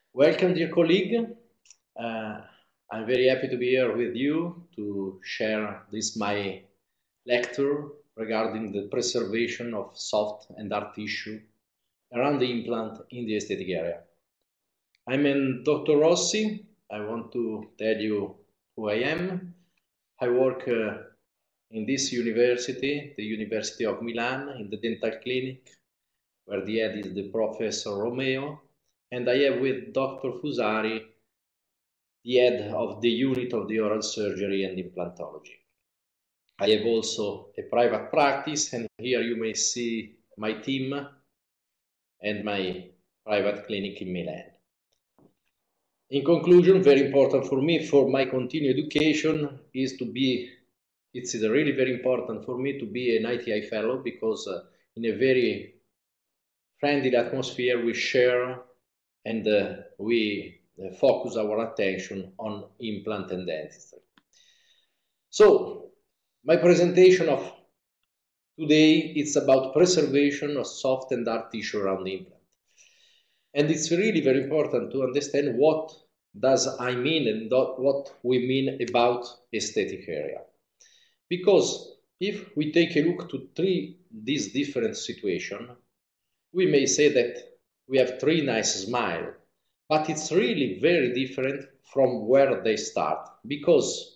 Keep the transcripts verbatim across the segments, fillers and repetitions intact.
Welcome, dear colleague. Uh, I'm very happy to be here with you to share this my lecture regarding the preservation of soft and hard tissue around the implant in the aesthetic area. I'm in Doctor Rossi. I want to tell you who I am. I work uh, in this university, the University of Milan, in the dental clinic, where the head is the Professor Romeo, and I am with Doctor Fusari, the head of the unit of the oral surgery and implantology. I have also a private practice, and here you may see my team and my private clinic in Milan. In conclusion, very important for me, for my continued education, is to be, it's really very important for me to be an I T I fellow, because uh, in a very friendly atmosphere we share and uh, we uh, focus our attention on implant and dentistry. So, my presentation of today is about preservation of soft and hard tissue around the implant. And it's really very important to understand what does I mean and what we mean about aesthetic area. Because if we take a look to three these different situations, we may say that we have three nice smiles, but it's really very different from where they start. Because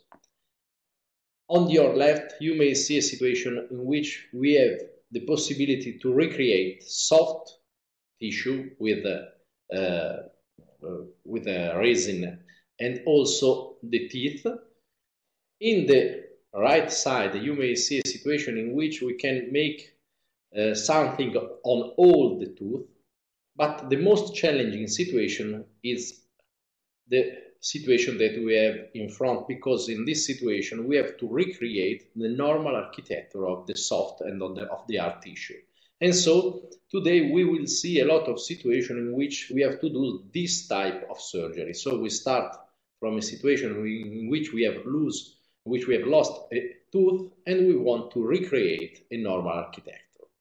on your left, you may see a situation in which we have the possibility to recreate soft tissue with a, uh, uh, with a resin and also the teeth. In the right side, you may see a situation in which we can make uh, something on all the tooth, but the most challenging situation is the situation that we have in front, because in this situation we have to recreate the normal architecture of the soft and of the, of the hard tissue. And so today we will see a lot of situations in which we have to do this type of surgery. So we start from a situation in which we have lose, which we have lost a tooth, and we want to recreate a normal architecture.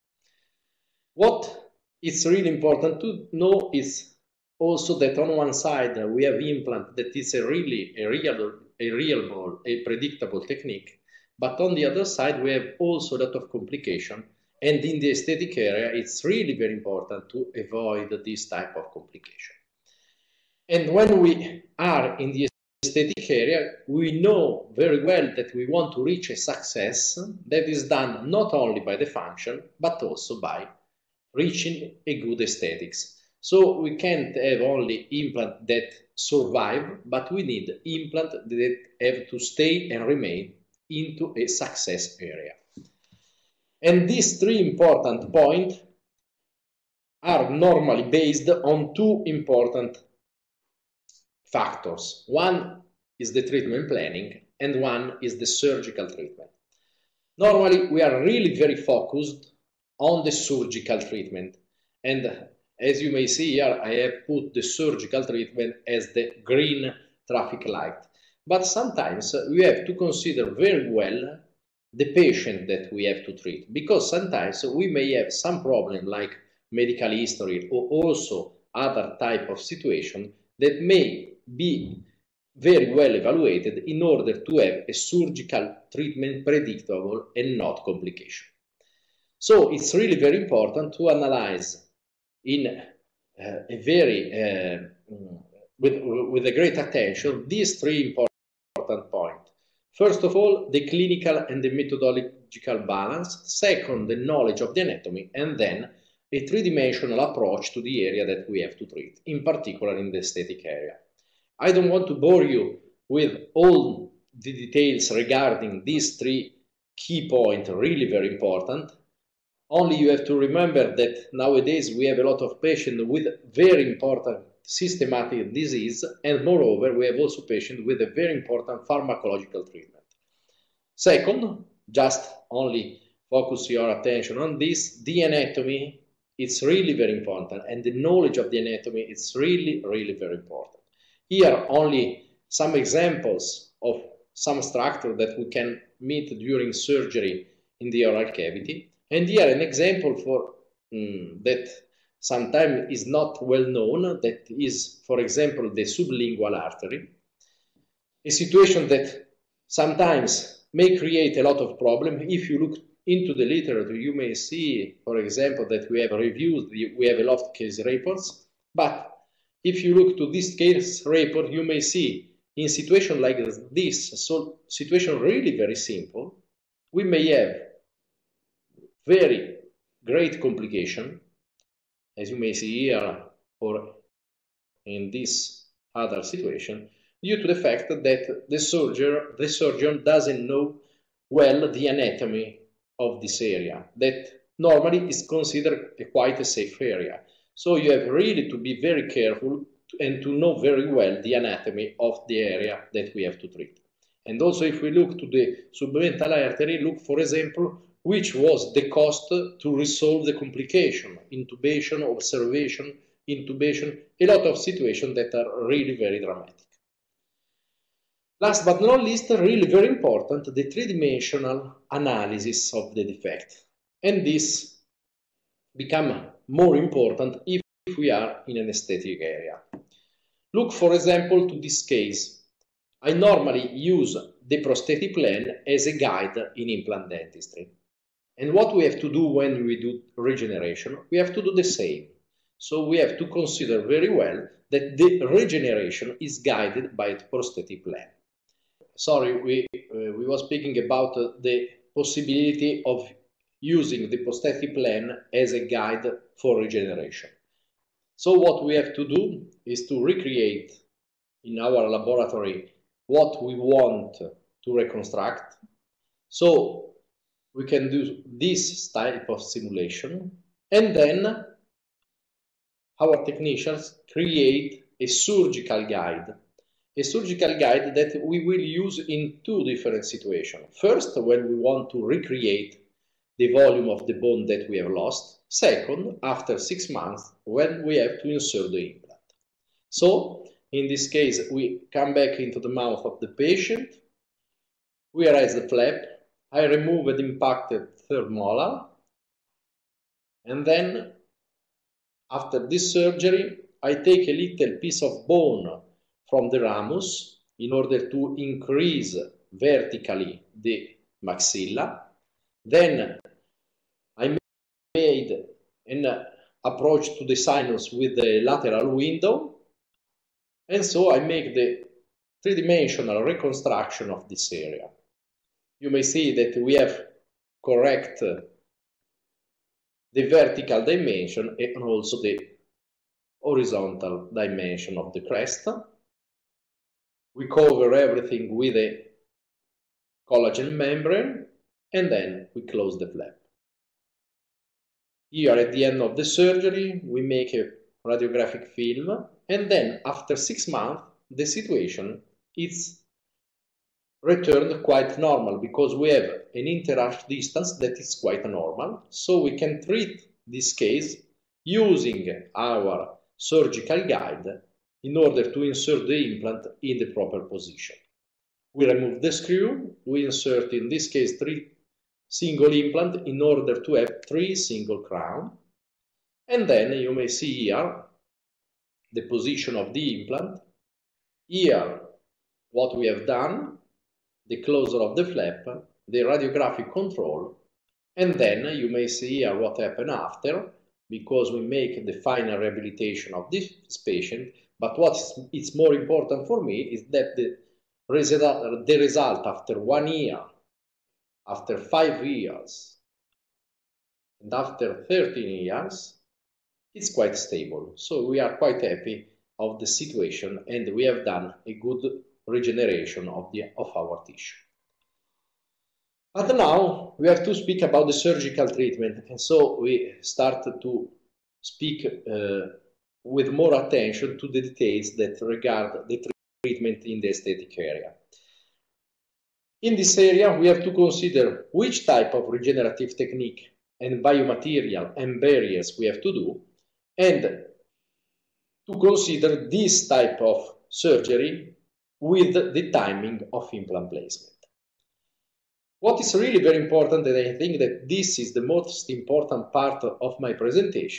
What is really important to know is also that on one side uh, we have implant that is a really a real, a reliable, a predictable technique, but on the other side we have also a lot of complication. And in the aesthetic area, it's really very important to avoid this type of complication. And when we are in the aesthetic area, we know very well that we want to reach a success that is done not only by the function, but also by reaching a good aesthetics. So we can't have only implant that survive, but we need implant that have to stay and remain into a success area. And these three important points are normally based on two important factors. One is the treatment planning, and one is the surgical treatment. Normally, we are really very focused on the surgical treatment. And as you may see here, I have put the surgical treatment as the green traffic light. But sometimes we have to consider very well the patient that we have to treat, because sometimes we may have some problem like medical history or also other type of situation that may be very well evaluated in order to have a surgical treatment predictable and not complication. So it's really very important to analyze in uh, a very uh, with, with a great attention these three important points. First of all, the clinical and the methodological balance. Second, the knowledge of the anatomy. And then a three-dimensional approach to the area that we have to treat, in particular in the aesthetic area. I don't want to bore you with all the details regarding these three key points, really very important. Only you have to remember that nowadays we have a lot of patients with very important systematic disease, and moreover we have also patients with a very important pharmacological treatment. Second, just only focus your attention on this, the anatomy, it's really very important, and the knowledge of the anatomy is really, really very important. Here only some examples of some structure that we can meet during surgery in the oral cavity. And here an example for um, that sometimes is not well known, that is, for example, the sublingual artery, a situation that sometimes may create a lot of problem. If you look into the literature, you may see, for example, that we have reviewed, we have a lot of case reports, but if you look to this case report, you may see in situation like this, so situation really very simple, we may have very great complication, as you may see here, or in this other situation, due to the fact that the surgeon, the surgeon doesn't know well the anatomy of this area, that normally is considered a quite a safe area. So you have really to be very careful and to know very well the anatomy of the area that we have to treat. And also if we look to the submental artery, look for example, which was the cost to resolve the complication, intubation, observation, intubation, a lot of situations that are really very dramatic. Last but not least, really very important, the three-dimensional analysis of the defect. And this becomes more important if we are in an aesthetic area. Look, for example, to this case. I normally use the prosthetic plane as a guide in implant dentistry. And what we have to do when we do regeneration, we have to do the same. So we have to consider very well that the regeneration is guided by the prosthetic plane. Sorry, we, uh, we were speaking about uh, the possibility of using the prosthetic plane as a guide for regeneration. So what we have to do is to recreate in our laboratory what we want to reconstruct. So we can do this type of simulation, and then our technicians create a surgical guide. A surgical guide that we will use in two different situations. First, when we want to recreate the volume of the bone that we have lost. Second, after six months, when we have to insert the implant. So, in this case, we come back into the mouth of the patient, we raise the flap, I remove the impacted third molar, and then, after this surgery, I take a little piece of bone from the ramus in order to increase vertically the maxilla. Then I made an approach to the sinus with the lateral window, and so I make the three-dimensional reconstruction of this area. You may see that we have correct the vertical dimension and also the horizontal dimension of the crest. We cover everything with a collagen membrane, and then we close the flap. Here at the end of the surgery, we make a radiographic film, and then after six months, the situation is returned quite normal because we have an interarch distance that is quite normal, so we can treat this case using our surgical guide in order to insert the implant in the proper position. We remove the screw, we insert in this case three single implant in order to have three single crown, and then you may see here the position of the implant, here what we have done, the closure of the flap, the radiographic control, and then you may see here what happened after, because we make the final rehabilitation of this patient. But what is more important for me is that the result, the result after one year, after five years, and after thirteen years, is quite stable. So we are quite happy of the situation, and we have done a good regeneration of, the, of our tissue. But now we have to speak about the surgical treatment, and so we start to speak uh, with more attention to the details that regard the treatment in the aesthetic area. In this area, we have to consider which type of regenerative technique and biomaterial and barriers we have to do, and to consider this type of surgery with the timing of implant placement. What is really very important, and I think that this is the most important part of my presentation,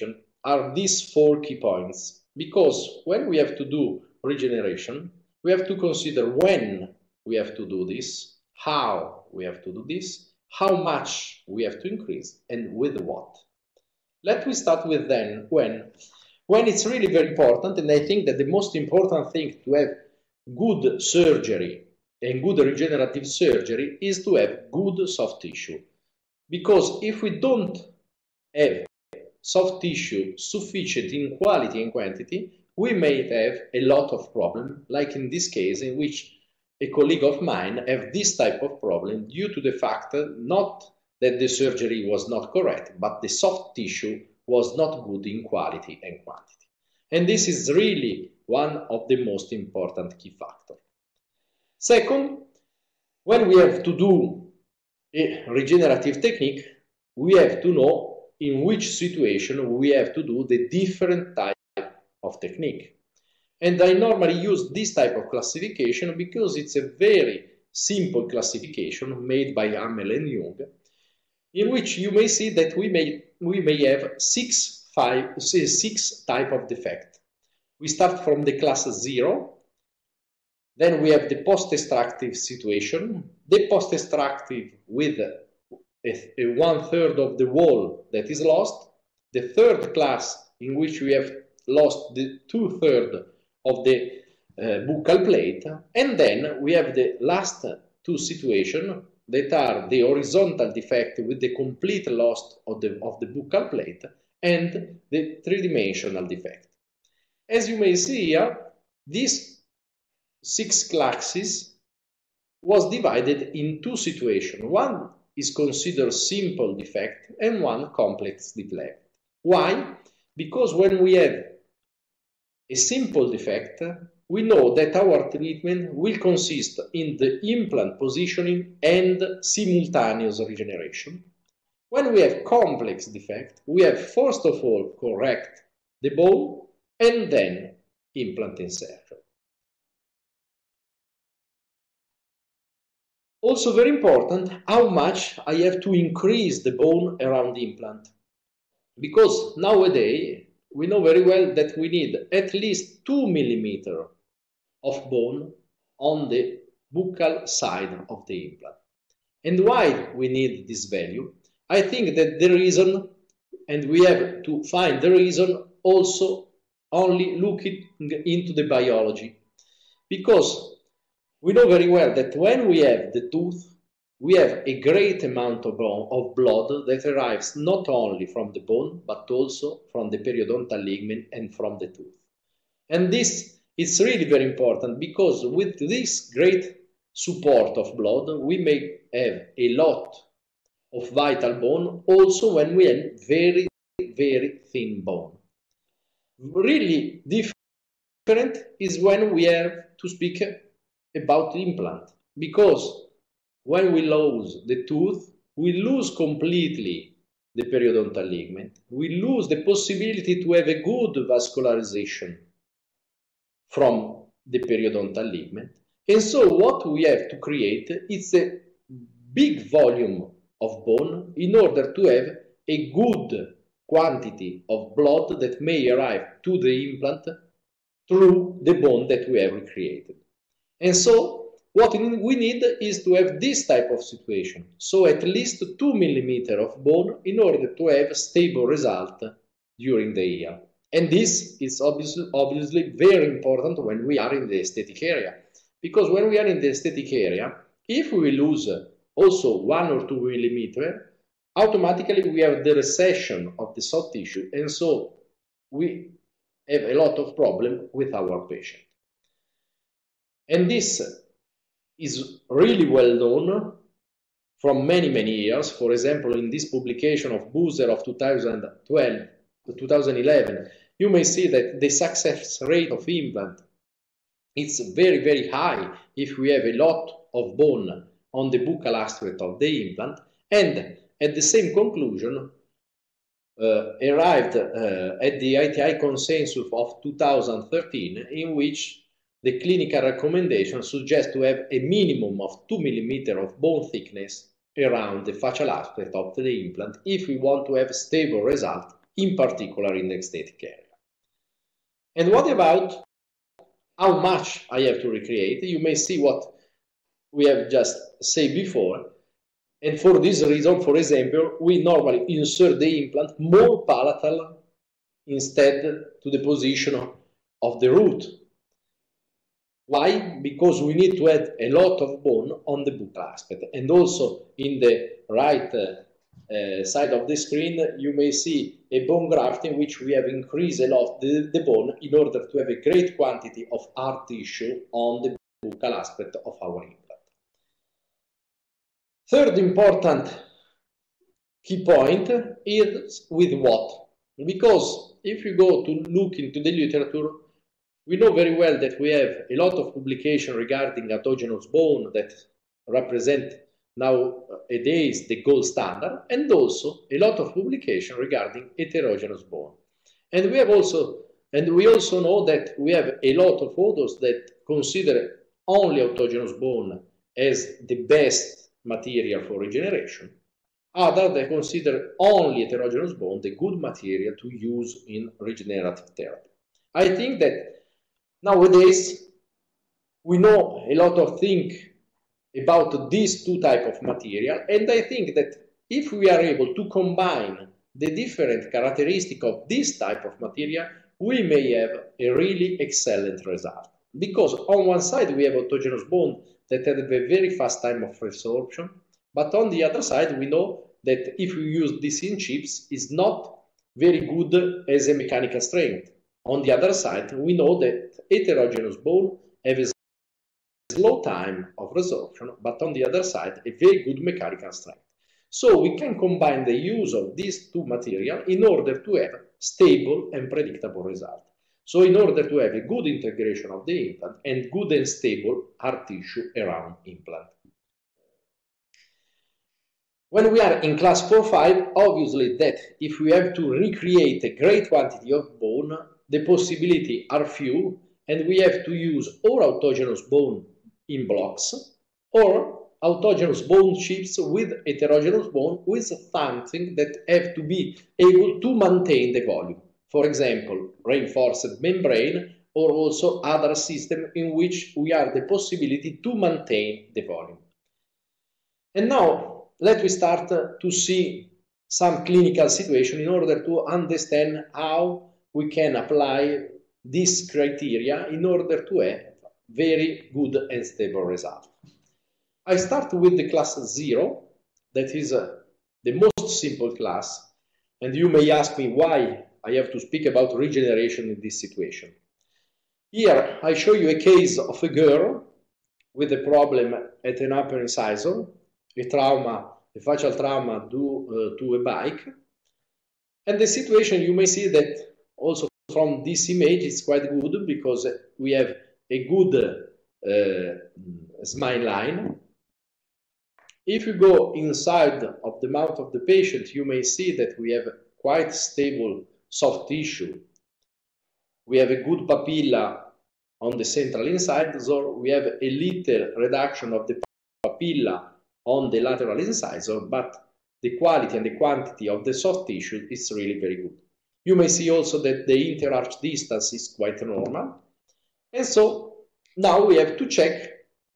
are these four key points, because when we have to do regeneration, we have to consider when we have to do this, how we have to do this, how much we have to increase, and with what. Let me start with then, when. When it's really very important, and I think that the most important thing to have good surgery and good regenerative surgery is to have good soft tissue. Because if we don't have soft tissue sufficient in quality and quantity, we may have a lot of problem, like in this case in which a colleague of mine have this type of problem due to the fact that not that the surgery was not correct, but the soft tissue was not good in quality and quantity. And this is really one of the most important key factors. Second, when we have to do a regenerative technique, we have to know in which situation we have to do the different type of technique. And I normally use this type of classification because it's a very simple classification made by Hamel and Jung, in which you may see that we may, we may have six, five, six type of defect. We start from the class zero, then we have the post-extractive situation, the post-extractive with a, a one third of the wall that is lost, the third class in which we have lost the two thirds of the uh, buccal plate, and then we have the last two situations that are the horizontal defect with the complete loss of the, of the buccal plate and the three-dimensional defect. As you may see here, these six classes was divided in two situations. One is considered simple defect and one complex defect. Why? Because when we have a simple defect, we know that our treatment will consist in the implant positioning and simultaneous regeneration. When we have complex defect, we have first of all correct the bone and then implant insertion. Also very important, how much I have to increase the bone around the implant. Because nowadays, we know very well that we need at least two millimeters of bone on the buccal side of the implant. And why we need this value? I think that the reason, and we have to find the reason also only looking into the biology. Because we know very well that when we have the tooth, we have a great amount of, bone, of blood that arrives not only from the bone, but also from the periodontal ligament and from the tooth. And this is really very important because with this great support of blood, we may have a lot of vital bone also when we have very, very thin bone. Really different is when we have to speak about the implant, because when we lose the tooth, we lose completely the periodontal ligament. We lose the possibility to have a good vascularization from the periodontal ligament. And so what we have to create is a big volume of bone in order to have a good quantity of blood that may arrive to the implant through the bone that we have recreated. And so what we need is to have this type of situation. So at least two millimeters of bone in order to have a stable result during the year. And this is obviously, obviously very important when we are in the aesthetic area. Because when we are in the aesthetic area, if we lose also one or two millimeters, automatically we have the recession of the soft tissue, and so we have a lot of problem with our patient. And this is really well known from many, many years. For example, in this publication of Buser of two thousand twelve to two thousand eleven, you may see that the success rate of implant is very, very high if we have a lot of bone on the buccal aspect of the implant, and at the same conclusion uh, arrived uh, at the I T I consensus of two thousand thirteen, in which the clinical recommendation suggests to have a minimum of two millimeters of bone thickness around the facial aspect of the implant if we want to have a stable result in particular in the aesthetic area. And what about how much I have to recreate? You may see what we have just said before. And for this reason, for example, we normally insert the implant more palatal instead to the position of the root. Why? Because we need to add a lot of bone on the buccal aspect. And also in the right uh, uh, side of the screen, you may see a bone graft in which we have increased a lot the, the bone in order to have a great quantity of hard tissue on the buccal aspect of our implant. Third important key point is with what? Because if you go to look into the literature, we know very well that we have a lot of publication regarding autogenous bone that represent nowadays the gold standard, and also a lot of publication regarding heterogeneous bone. And we have also, and we also know that we have a lot of authors that consider only autogenous bone as the best material for regeneration. Others that consider only heterogeneous bone the good material to use in regenerative therapy. I think that nowadays, we know a lot of things about these two types of material, and I think that if we are able to combine the different characteristics of this type of material, we may have a really excellent result. Because on one side we have autogenous bone that have a very fast time of resorption, but on the other side we know that if we use this in chips, it's not very good as a mechanical strength. On the other side, we know that heterogeneous bone have a slow time of resorption, but on the other side, a very good mechanical strength. So we can combine the use of these two materials in order to have stable and predictable results. So in order to have a good integration of the implant and good and stable hard tissue around implant. When we are in class four five, obviously that if we have to recreate a great quantity of bone, the possibilities are few, and we have to use or autogenous bone in blocks or autogenous bone chips with heterogeneous bone with something that have to be able to maintain the volume. For example, reinforced membrane or also other system in which we have the possibility to maintain the volume. And now let me start to see some clinical situation in order to understand how we can apply this criteria in order to have very good and stable results. I start with the class zero, that is uh, the most simple class, and you may ask me why I have to speak about regeneration in this situation. Here I show you a case of a girl with a problem at an upper incisor, a trauma, a facial trauma due uh, to a bike, and the situation you may see that also from this image is quite good because we have a good uh, smile line. If you go inside of the mouth of the patient, you may see that we have quite stable soft tissue. We have a good papilla on the central incisor. We have a little reduction of the papilla on the lateral incisor, but the quality and the quantity of the soft tissue is really very good. You may see also that the interarch distance is quite normal. And so now we have to check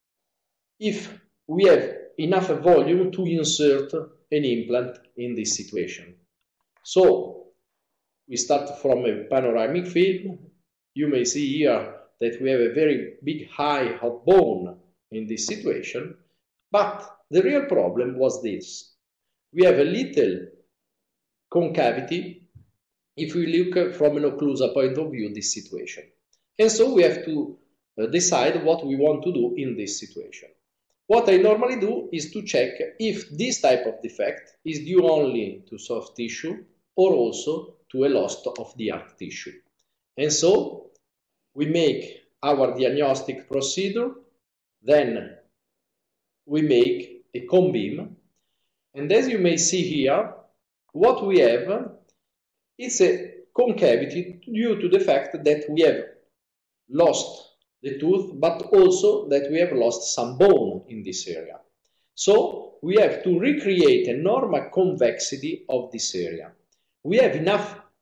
if we have enough volume to insert an implant in this situation. So we start from a panoramic film. You may see here that we have a very big height of bone in this situation, but the real problem was this. We have a little concavity if we look from an occlusal point of view this situation. And so we have to uh, decide what we want to do in this situation. What I normally do is to check if this type of defect is due only to soft tissue or also to a loss of the hard tissue. And so we make our diagnostic procedure, then we make a cone beam, and as you may see here, what we have is a concavity due to the fact that we have lost the tooth, but also that we have lost some bone in this area. So we have to recreate a normal convexity of this area. We have enough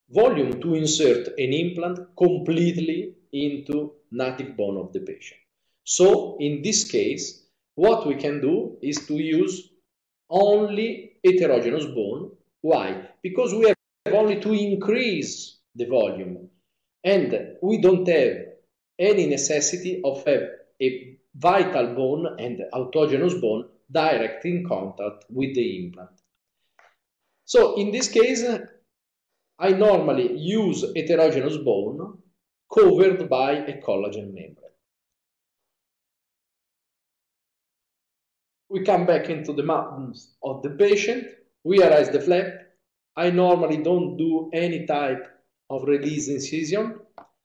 volume to insert an implant completely into native bone of the patient. So in this case, what we can do is to use only heterogeneous bone. Why? Because we have only to increase the volume, and we don't have any necessity of have a vital bone and autogenous bone direct in contact with the implant. So in this case, I normally use heterogeneous bone covered by a collagen membrane. We come back into the mountains of the patient. We erase the flap. I normally don't do any type of release incision.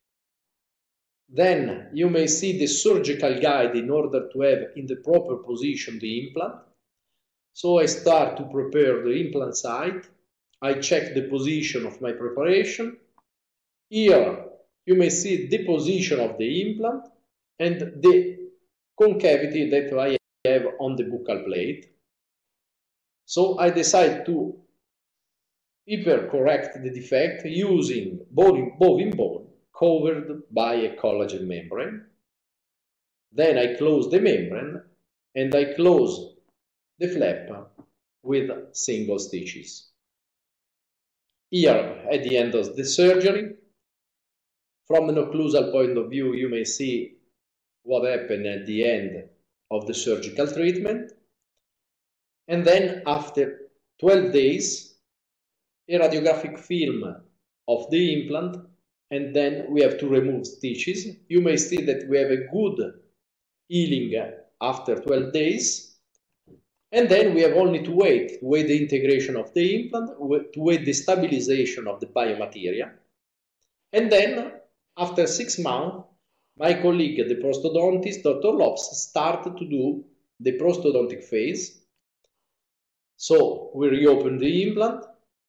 Then you may see the surgical guide in order to have in the proper position the implant. So I start to prepare the implant site. I check the position of my preparation. Here you may see the position of the implant and the concavity that I have on the buccal plate. So I decide to hypercorrect the defect using bovine bone covered by a collagen membrane. Then I close the membrane and I close the flap with single stitches. Here, at the end of the surgery, from an occlusal point of view, you may see what happened at the end of the surgical treatment. And then after twelve days, a radiographic film of the implant, and then we have to remove stitches. You may see that we have a good healing after twelve days. And then we have only to wait, to wait the integration of the implant, to wait the stabilization of the biomaterial. And then, after six months, my colleague, the prosthodontist, Doctor Lopes, started to do the prosthodontic phase. So we reopen the implant,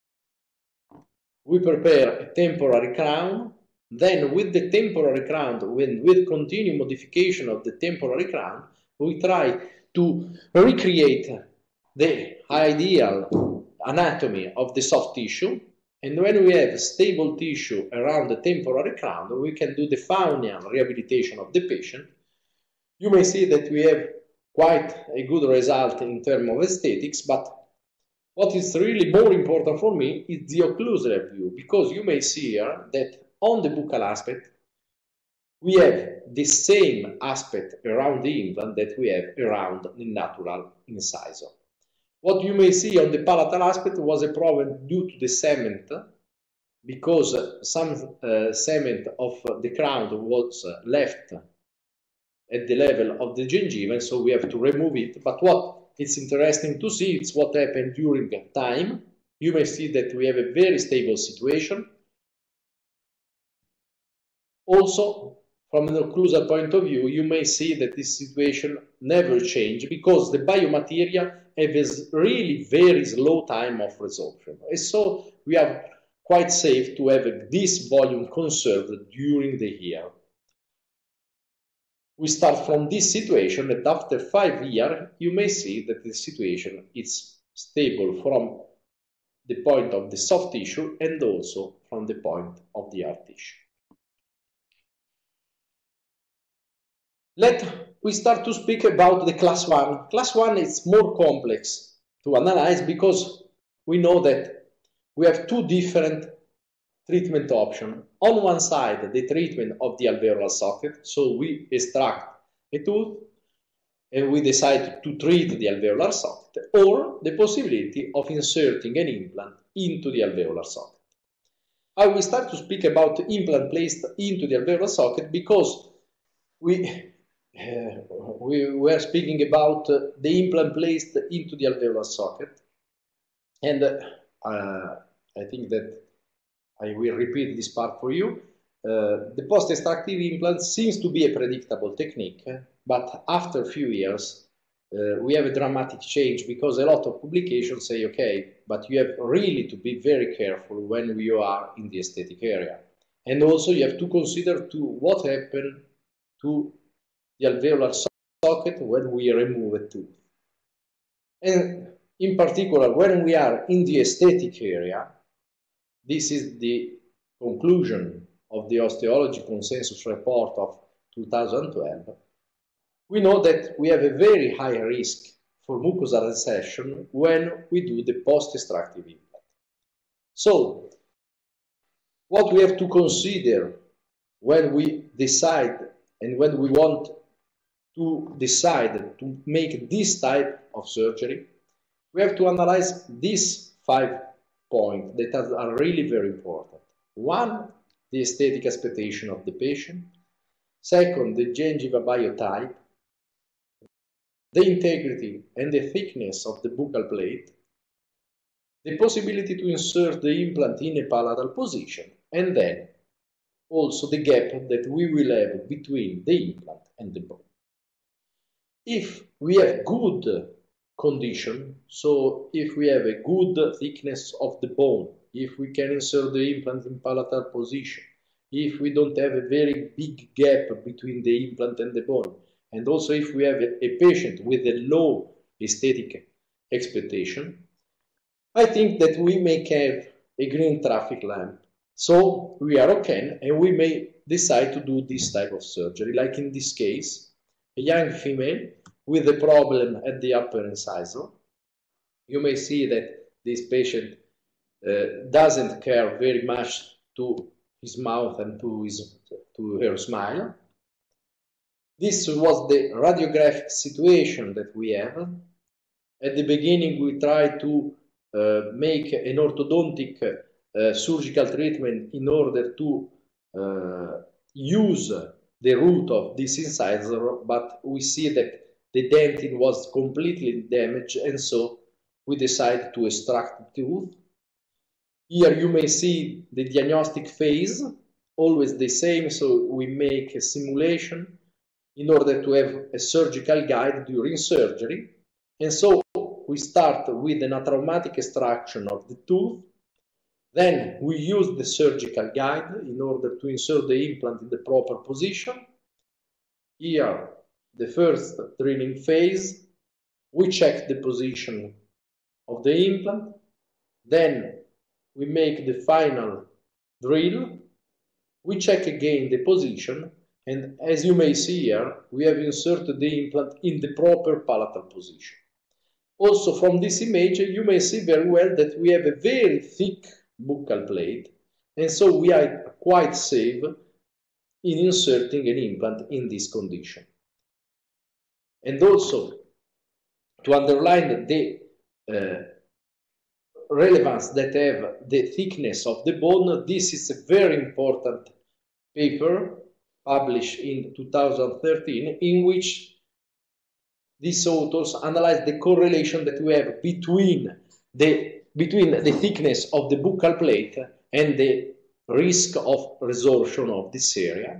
we prepare a temporary crown, then with the temporary crown, when, with continued modification of the temporary crown, we try to recreate the ideal anatomy of the soft tissue. And when we have stable tissue around the temporary crown, we can do the faunial rehabilitation of the patient. You may see that we have quite a good result in terms of aesthetics, but what is really more important for me is the occlusal view, because you may see here that on the buccal aspect, we have the same aspect around the implant that we have around the natural incisor. What you may see on the palatal aspect was a problem due to the cement, because some uh, cement of the crown was left at the level of the gingiva, and so we have to remove it. But what it's interesting to see is what happened during time. You may see that we have a very stable situation. Also, from an occlusal point of view, you may see that this situation never changed because the biomaterial has really very slow time of resorption. And so we are quite safe to have this volume conserved during the year. We start from this situation, and after five years, you may see that the situation is stable from the point of the soft tissue and also from the point of the hard tissue. Let we start to speak about the class one. Class one is more complex to analyze because we know that we have two different treatment options. On one side, the treatment of the alveolar socket, so we extract a tooth and we decide to treat the alveolar socket, or the possibility of inserting an implant into the alveolar socket. I will start to speak about implant placed into the alveolar socket because we Uh, we were speaking about uh, the implant placed into the alveolar socket, and uh, I think that I will repeat this part for you. Uh, the post-extractive implant seems to be a predictable technique, but after a few years uh, we have a dramatic change because a lot of publications say, okay, but you have really to be very careful when you are in the aesthetic area. And also you have to consider to what happened to the alveolar socket when we remove a tooth. And in particular, when we are in the aesthetic area, this is the conclusion of the osteology consensus report of two thousand twelve, we know that we have a very high risk for mucosal recession when we do the post-extractive implant. So, what we have to consider when we decide and when we want to decide to make this type of surgery, we have to analyze these five points that are really very important. One, the aesthetic expectation of the patient. Second, the gingiva biotype, the integrity and the thickness of the buccal plate, the possibility to insert the implant in a palatal position, and then also the gap that we will have between the implant and the bone. If we have good condition, so if we have a good thickness of the bone, if we can insert the implant in palatal position, if we don't have a very big gap between the implant and the bone, and also if we have a, a patient with a low aesthetic expectation, I think that we may have a green traffic lamp. So we are okay, and we may decide to do this type of surgery, like in this case, a young female with a problem at the upper incisor. You may see that this patient uh, doesn't care very much to his mouth and to, his, to her smile. This was the radiographic situation that we have. At the beginning, we tried to uh, make an orthodontic uh, surgical treatment in order to uh, use the root of this incisor, but we see that the dentin was completely damaged, and so we decided to extract the tooth. Here you may see the diagnostic phase, always the same, so we make a simulation in order to have a surgical guide during surgery. And so we start with an atraumatic extraction of the tooth. Then we use the surgical guide in order to insert the implant in the proper position. Here, the first drilling phase, we check the position of the implant. Then we make the final drill. We check again the position. And as you may see here, we have inserted the implant in the proper palatal position. Also from this image, you may see very well that we have a very thick buccal plate, and so we are quite safe in inserting an implant in this condition. And also, to underline the uh, relevance that have the thickness of the bone, this is a very important paper published in two thousand thirteen, in which these authors analyzed the correlation that we have between the, between the thickness of the buccal plate and the risk of resorption of this area.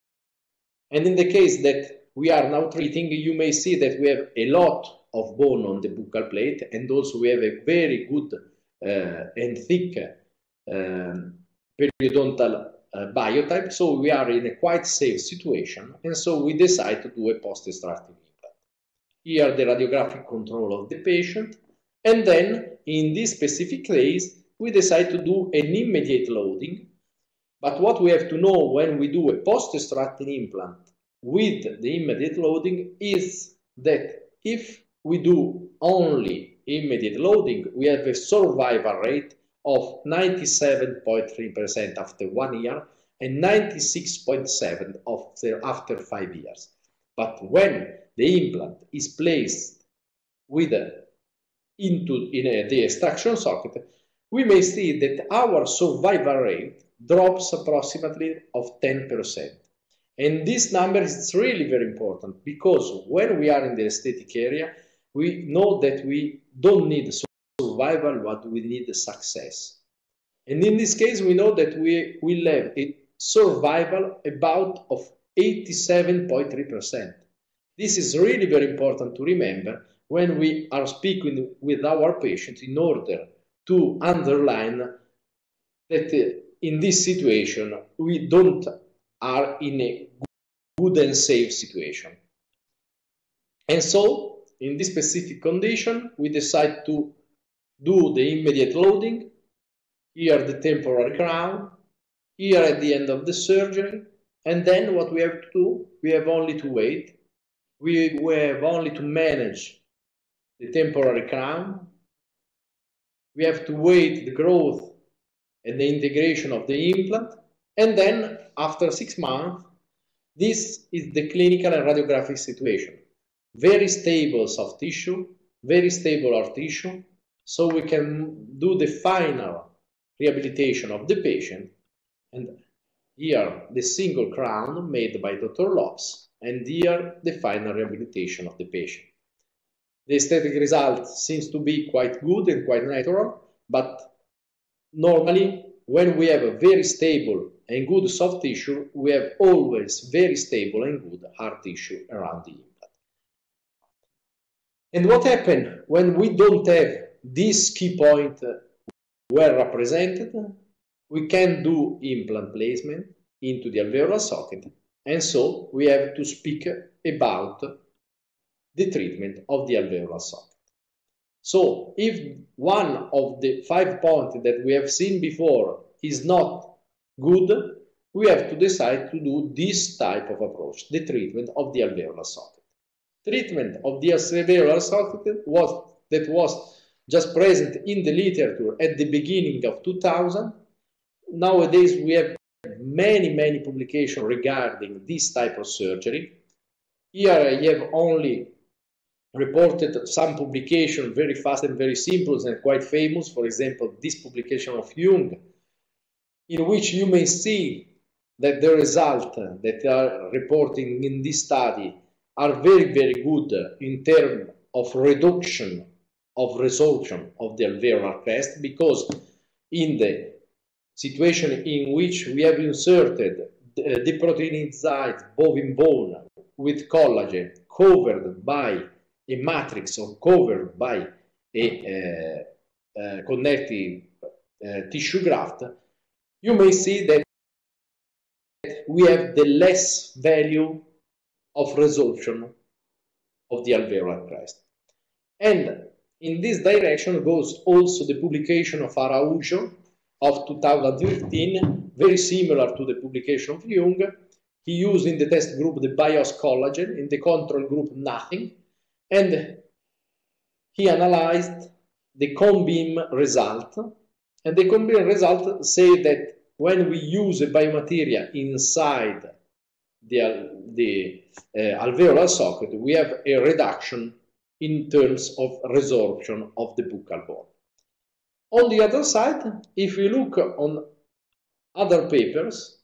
And in the case that we are now treating, you may see that we have a lot of bone on the buccal plate, and also we have a very good uh, and thick um, periodontal Uh, biotype, so we are in a quite safe situation, and so we decide to do a post-extractive implant. Here the radiographic control of the patient, and then in this specific case we decide to do an immediate loading. But what we have to know when we do a post-extractive implant with the immediate loading is that if we do only immediate loading, we have a survival rate of ninety-seven point three percent after one year and ninety-six point seven percent after five years. But when the implant is placed with a, into in a, the extraction socket, we may see that our survival rate drops approximately of ten percent. And this number is really very important, because when we are in the aesthetic area, we know that we don't need survival, but we need success. And in this case, we know that we will have a survival about of eighty-seven point three percent. This is really very important to remember when we are speaking with our patients, in order to underline that in this situation we don't are in a good and safe situation. And so in this specific condition we decide to do the immediate loading. Here the temporary crown, here at the end of the surgery, and then what we have to do, we have only to wait. We, we have only to manage the temporary crown. We have to wait the growth and the integration of the implant, and then after six months, this is the clinical and radiographic situation. Very stable soft tissue, very stable hard tissue, so we can do the final rehabilitation of the patient. And here the single crown made by Doctor Lopes, and here the final rehabilitation of the patient. The aesthetic result seems to be quite good and quite natural, but normally when we have a very stable and good soft tissue, we have always very stable and good hard tissue around the implant. And what happens when we don't have this key point well represented? We can do implant placement into the alveolar socket, and so we have to speak about the treatment of the alveolar socket. So if one of the five points that we have seen before is not good, we have to decide to do this type of approach, the treatment of the alveolar socket. Treatment of the alveolar socket was, that was just present in the literature at the beginning of two thousand. Nowadays we have many, many publications regarding this type of surgery. Here I have only reported some publication, very fast and very simple and quite famous. For example, this publication of Jung, in which you may see that the results that are reporting in this study are very, very good in terms of reduction of resorption of the alveolar crest, because in the situation in which we have inserted the, the proteinized bovine bone with collagen covered by a matrix or covered by a uh, uh, connective uh, tissue graft, you may see that we have the less value of resorption of the alveolar crest. And in this direction goes also the publication of Araujo of two thousand fifteen, very similar to the publication of Jung. He used in the test group the BIOS collagen, in the control group nothing, and he analyzed the cone-beam result, and the cone-beam result say that when we use a biomaterial inside the, the uh, alveolar socket, we have a reduction in terms of resorption of the buccal bone. On the other side, if we look on other papers,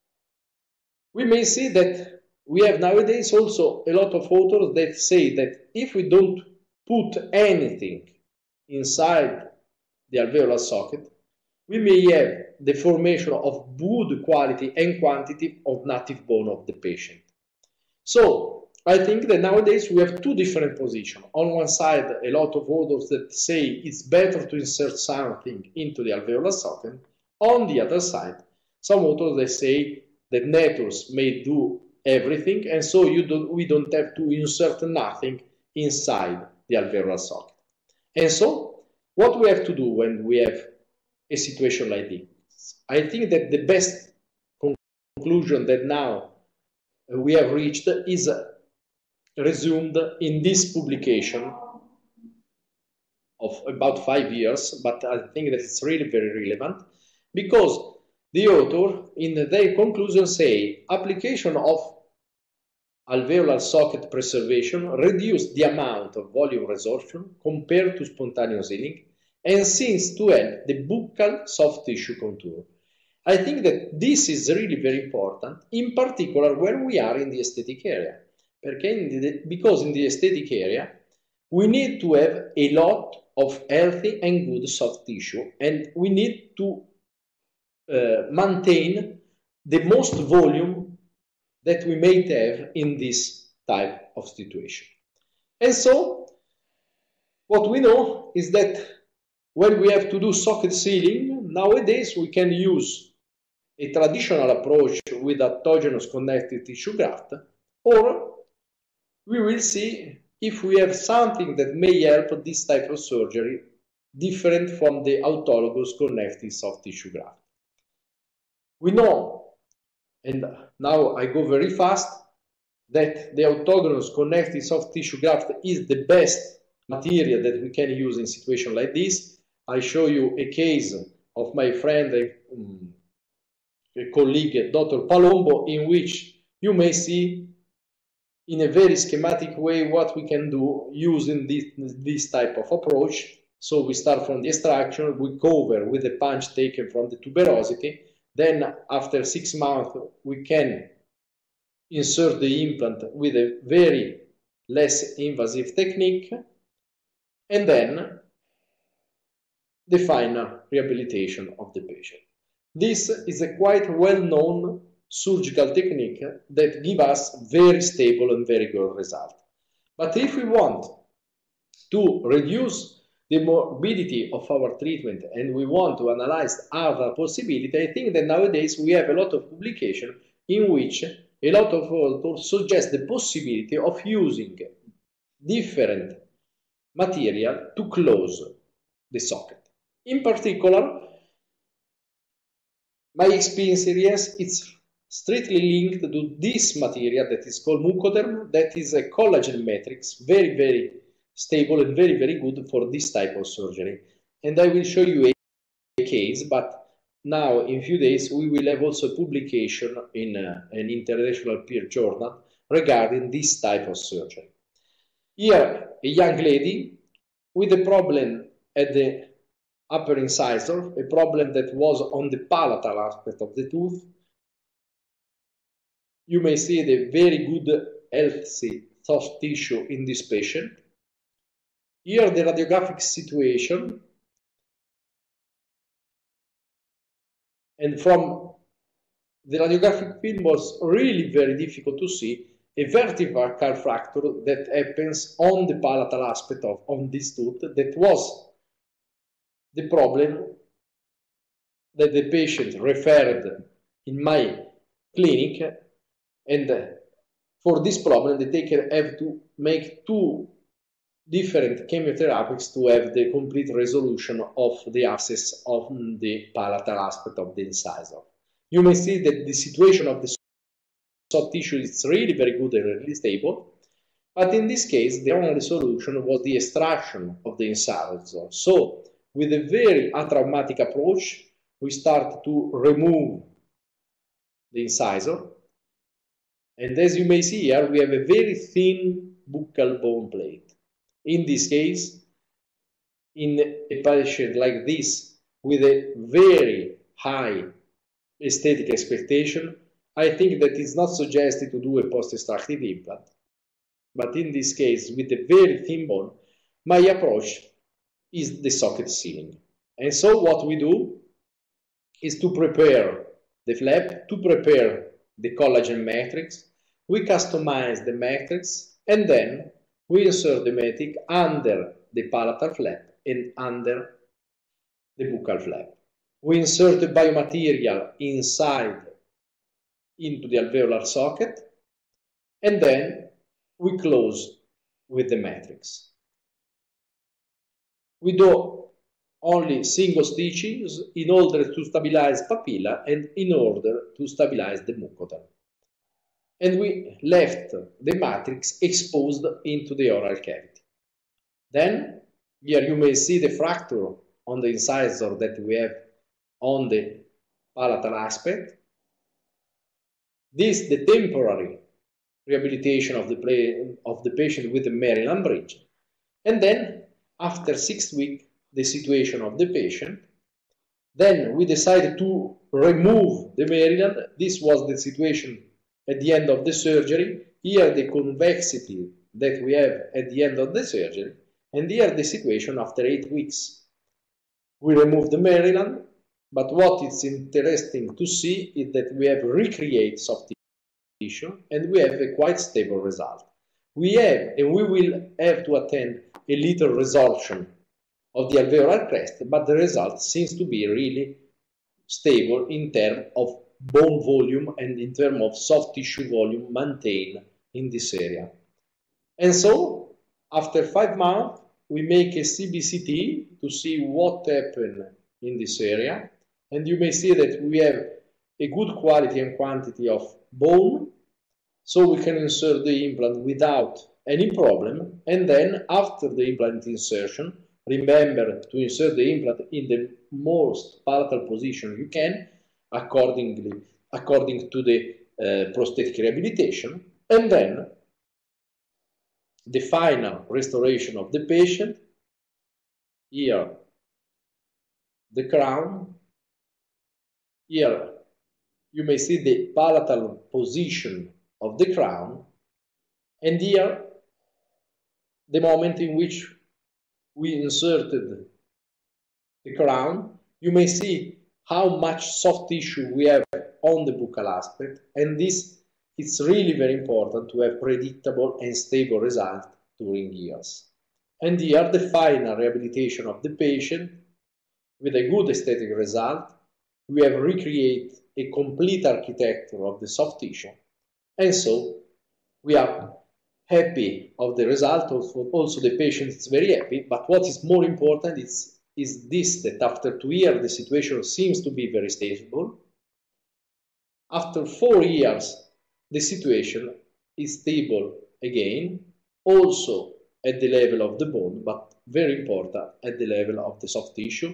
we may see that we have nowadays also a lot of authors that say that if we don't put anything inside the alveolar socket, we may have the formation of good quality and quantity of native bone of the patient. So I think that nowadays we have two different positions. On one side, a lot of authors that say it's better to insert something into the alveolar socket. On the other side, some authors that say that natures may do everything, and so you don't, we don't have to insert nothing inside the alveolar socket. And so, what we have to do when we have a situation like this? I think that the best conclusion that now we have reached is resumed in this publication of about five years, but I think that it's really very relevant, because the author in their conclusion say application of alveolar socket preservation reduced the amount of volume resorption compared to spontaneous healing and seems to help the buccal soft tissue contour. I think that this is really very important, in particular when we are in the aesthetic area. Because in the aesthetic area, we need to have a lot of healthy and good soft tissue, and we need to uh, maintain the most volume that we may have in this type of situation. And so, what we know is that when we have to do socket sealing, nowadays we can use a traditional approach with autogenous connective tissue graft, or we will see if we have something that may help this type of surgery different from the autologous connective soft tissue graft. We know, and now I go very fast, that the autogenous connective soft tissue graft is the best material that we can use in situations like this. I show you a case of my friend, a, um, a colleague, Doctor Palombo, in which you may see in a very schematic way what we can do using this, this type of approach. So we start from the extraction, we cover with a punch taken from the tuberosity, then after six months we can insert the implant with a very less invasive technique, and then the final rehabilitation of the patient. This is a quite well-known surgical technique that gives us very stable and very good result. But if we want to reduce the morbidity of our treatment and we want to analyze other possibilities, I think that nowadays we have a lot of publication in which a lot of authors suggest the possibility of using different material to close the socket. In particular, my experience is it's strictly linked to this material that is called Mucoderm, that is a collagen matrix, very, very stable and very, very good for this type of surgery. And I will show you a, a case, but now in a few days we will have also a publication in uh, an international peer journal regarding this type of surgery. Here, a young lady with a problem at the upper incisor, a problem that was on the palatal aspect of the tooth. You may see the very good healthy soft tissue in this patient. Here the radiographic situation, and from the radiographic film was really very difficult to see a vertical fracture that happens on the palatal aspect of on this tooth. That was the problem that the patient referred in my clinic, and for this problem the taker have to make two different chemotherapies to have the complete resolution of the abscess of the palatal aspect of the incisor. You may see that the situation of the soft tissue is really very good and really stable, but in this case the only solution was the extraction of the incisor. So with a very atraumatic approach, we start to remove the incisor, and as you may see here, we have a very thin buccal bone plate. In this case, in a patient like this, with a very high aesthetic expectation, I think that it's not suggested to do a post-extractive implant. But in this case, with a very thin bone, my approach is the socket sealing. And so what we do is to prepare the flap, to prepare the collagen matrix. We customize the matrix, and then we insert the matrix under the palatal flap and under the buccal flap. We insert the biomaterial inside into the alveolar socket, and then we close with the matrix. We do only single stitches in order to stabilize papilla and in order to stabilize the mucoderm. And we left the matrix exposed into the oral cavity. Then, here you may see the fracture on the incisor that we have on the palatal aspect. This is the temporary rehabilitation of the, of the patient with the Maryland bridge. And then, after six weeks, the situation of the patient. Then we decided to remove the Maryland. This was the situation at the end of the surgery. Here the convexity that we have at the end of the surgery, and here the situation after eight weeks. We remove the Maryland, but what is interesting to see is that we have recreated soft tissue and we have a quite stable result. We have, and we will have to attend a little resorption of the alveolar crest, but the result seems to be really stable in terms of bone volume and in terms of soft tissue volume maintained in this area. And so, after five months, we make a C B C T to see what happened in this area, and you may see that we have a good quality and quantity of bone, so we can insert the implant without any problem. And then after the implant insertion, remember to insert the implant in the most palatal position you can, accordingly, according to the uh, prosthetic rehabilitation, and then the final restoration of the patient. Here, the crown. Here, you may see the palatal position of the crown, and here, the moment in which we inserted the crown, you may see how much soft tissue we have on the buccal aspect, and this is really very important to have predictable and stable results during years. And here, the final rehabilitation of the patient with a good aesthetic result. We have recreated a complete architecture of the soft tissue, and so we are happy of the result. Also, also the patient is very happy, but what is more important is, is this, that after two years the situation seems to be very stable. After four years the situation is stable again, also at the level of the bone, but very important at the level of the soft tissue.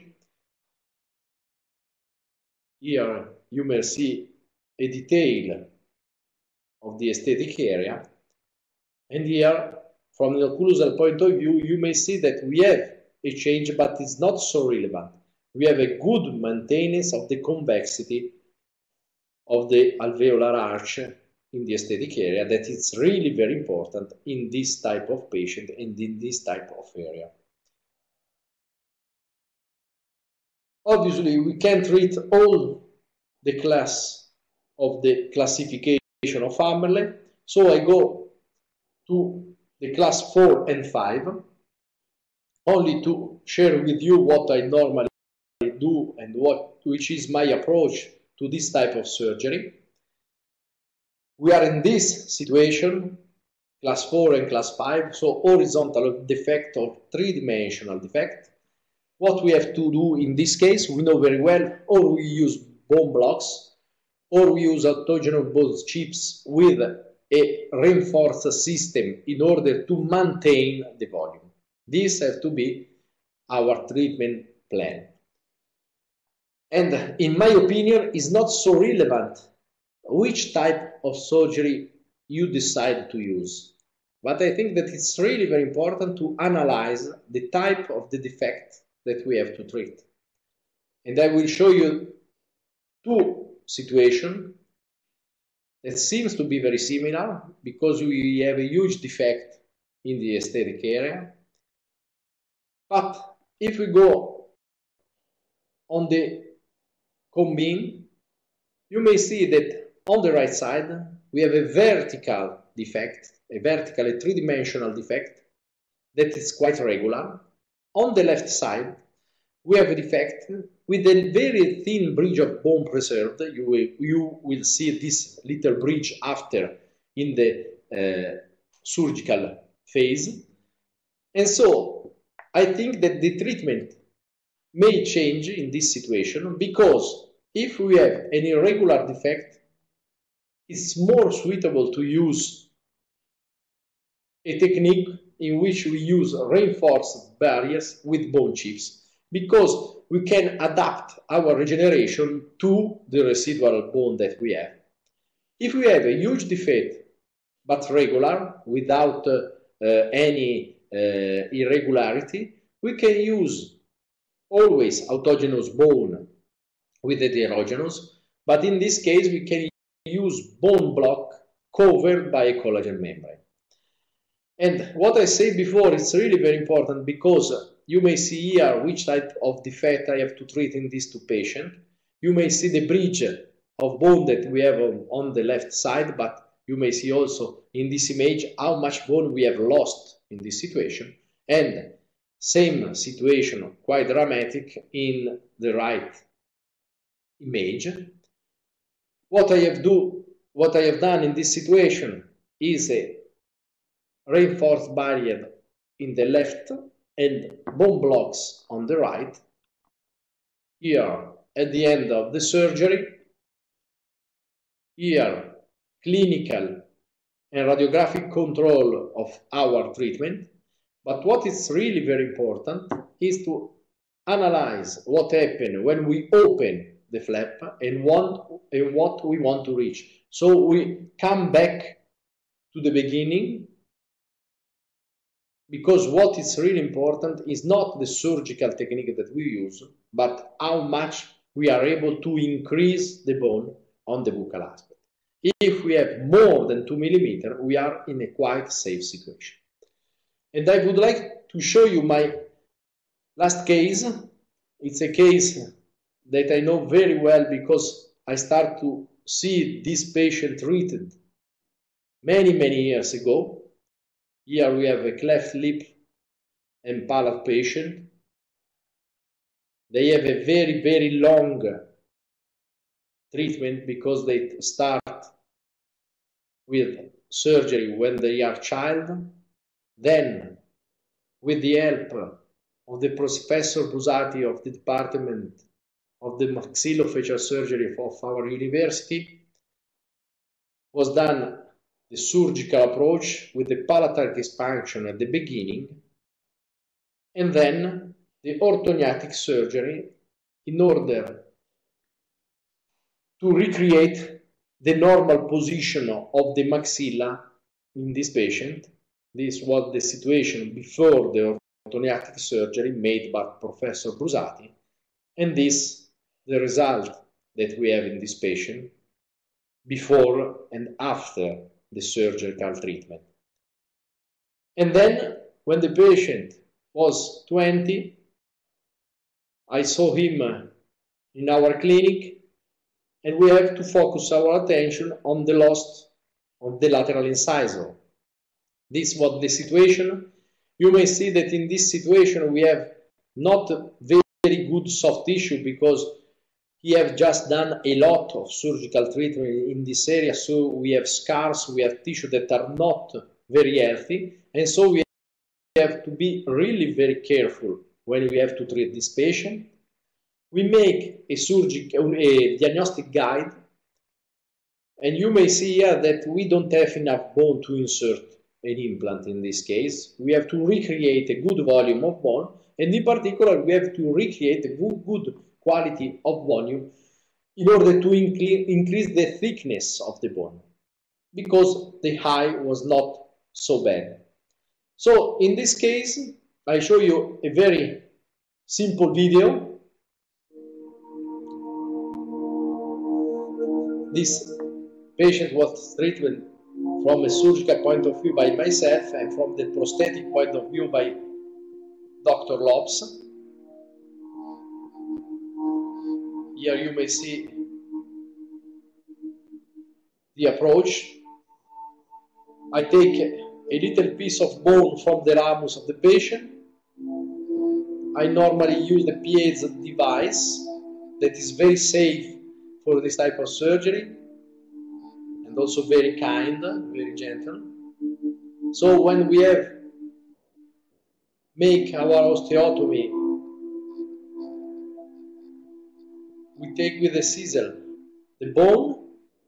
Here you may see a detail of the aesthetic area, and here from the occlusal point of view you may see that we have a change, but it's not so relevant. We have a good maintenance of the convexity of the alveolar arch in the aesthetic area. That is really very important in this type of patient and in this type of area. Obviously, we can't treat all the class of the classification of Hammerle, so I go to the class four and five, only to share with you what I normally do and what, which is my approach to this type of surgery. We are in this situation, class four and class five, so horizontal defect or three-dimensional defect. What we have to do in this case, we know very well, or we use bone blocks, or we use autogenous bone chips with a reinforced system in order to maintain the volume. This has to be our treatment plan. And in my opinion, it's not so relevant which type of surgery you decide to use. But I think that it's really very important to analyze the type of the defect that we have to treat. And I will show you two situations that seems to be very similar, because we have a huge defect in the aesthetic area. But if we go on the combine, you may see that on the right side we have a vertical defect, a vertical, a three-dimensional defect that is quite regular. On the left side we have a defect with a very thin bridge of bone preserved. You will, you will see this little bridge after in the uh, surgical phase. And so I think that the treatment may change in this situation, because if we have an irregular defect, it's more suitable to use a technique in which we use reinforced barriers with bone chips, because we can adapt our regeneration to the residual bone that we have. If we have a huge defect but regular, without uh, uh, any uh, irregularity, we can use always autogenous bone with heterogeneous, but in this case we can use bone block covered by a collagen membrane. And what I said before is really very important, because you may see here which type of defect I have to treat in these two patients. You may see the bridge of bone that we have on, on the left side, but you may see also in this image how much bone we have lost in this situation. And same situation, quite dramatic, in the right image. What I have do, what I have done in this situation is a reinforced barrier in the left and bone blocks on the right. Here, at the end of the surgery, here clinical and radiographic control of our treatment. But what is really very important is to analyze what happened when we open the flap and, want, and what we want to reach. So we come back to the beginning, because what is really important is not the surgical technique that we use, but how much we are able to increase the bone on the buccal aspect. If we have more than two millimeters, we are in a quite safe situation. And I would like to show you my last case. It's a case that I know very well because I start to see this patient treated many, many years ago. Here we have a cleft lip and palate patient. They have a very, very long treatment because they start with surgery when they are child. Then, with the help of the Professor Busati of the Department of the Maxillofacial Surgery of our university, was done the surgical approach with the palatal expansion at the beginning, and then the orthodontic surgery in order to recreate the normal position of the maxilla in this patient. This was the situation before the orthodontic surgery made by Professor Brusati, and this the result that we have in this patient before and after the surgical treatment. And then when the patient was twenty, I saw him in our clinic, and we have to focus our attention on the loss of the lateral incisor. This was the situation. You may see that in this situation we have not very, very good soft tissue because he have just done a lot of surgical treatment in this area, so we have scars, we have tissue that are not very healthy, and so we have to be really very careful when we have to treat this patient. We make a surgical, a diagnostic guide, and you may see here that we don't have enough bone to insert an implant in this case. We have to recreate a good volume of bone, and in particular we have to recreate a good, good quality of volume in order to increase the thickness of the bone, because the height was not so bad. So in this case, I show you a very simple video. This patient was treated from a surgical point of view by myself and from the prosthetic point of view by Doctor Lopes. Here you may see the approach. I take a little piece of bone from the ramus of the patient. I normally use the piezo device that is very safe for this type of surgery, and also very kind, very gentle. So when we have make our osteotomy, we take with the scissor the bone.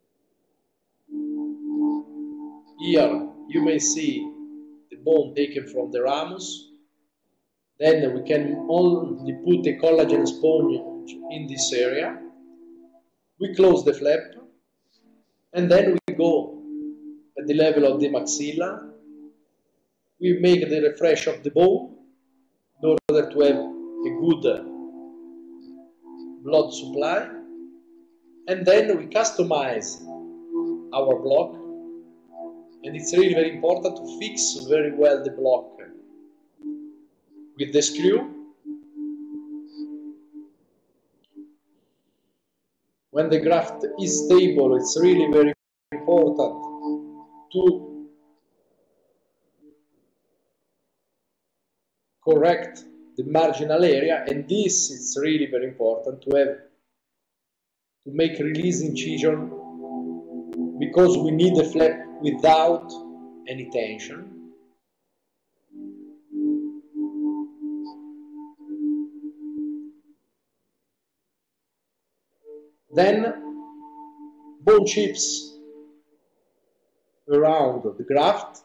Here you may see the bone taken from the ramus. Then we can only put a collagen sponge in this area. We close the flap, and then we go at the level of the maxilla. We make the refresh of the bone in order to have a good blood supply, and then we customize our block, and it's really very important to fix very well the block with the screw. When the graft is stable, it's really very important to correct the marginal area, and this is really very important to have to make release incision, because we need the flap without any tension. Then bone chips around the graft.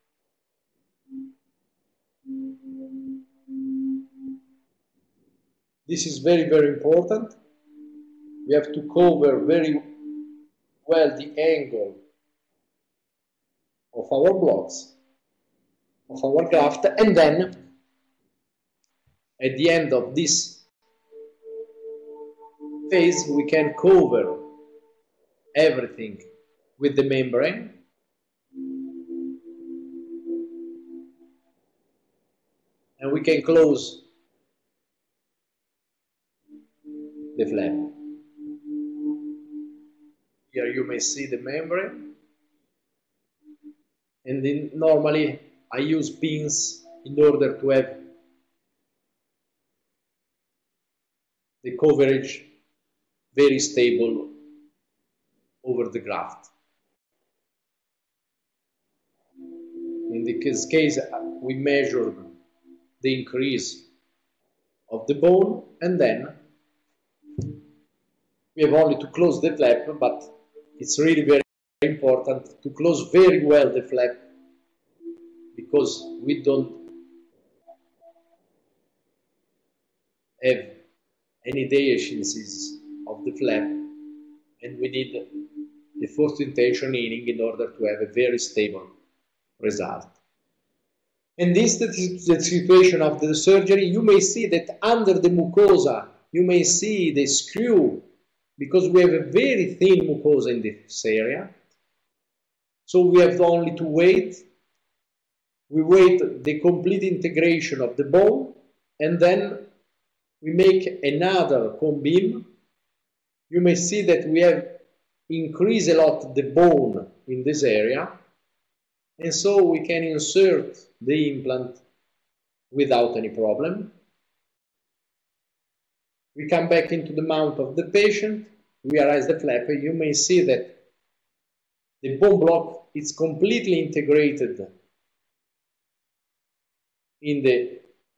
This is very, very important. We have to cover very well the angle of our blocks, of our graft, and then at the end of this phase we can cover everything with the membrane. And we can close the flap. Here you may see the membrane. And then normally I use pins in order to have the coverage very stable over the graft. In this case, we measured the increase of the bone, and then we have only to close the flap, but it's really very important to close very well the flap, because we don't have any dehiscencies of the flap, and we need the first intention healing in order to have a very stable result. And this is the situation of the surgery. You may see that under the mucosa, you may see the screw, because we have a very thin mucosa in this area. So we have only to wait. We wait the complete integration of the bone, and then we make another cone beam. You may see that we have increased a lot the bone in this area, and so we can insert the implant without any problem. We come back into the mount of the patient, we raise the flap, and you may see that the bone block is completely integrated in the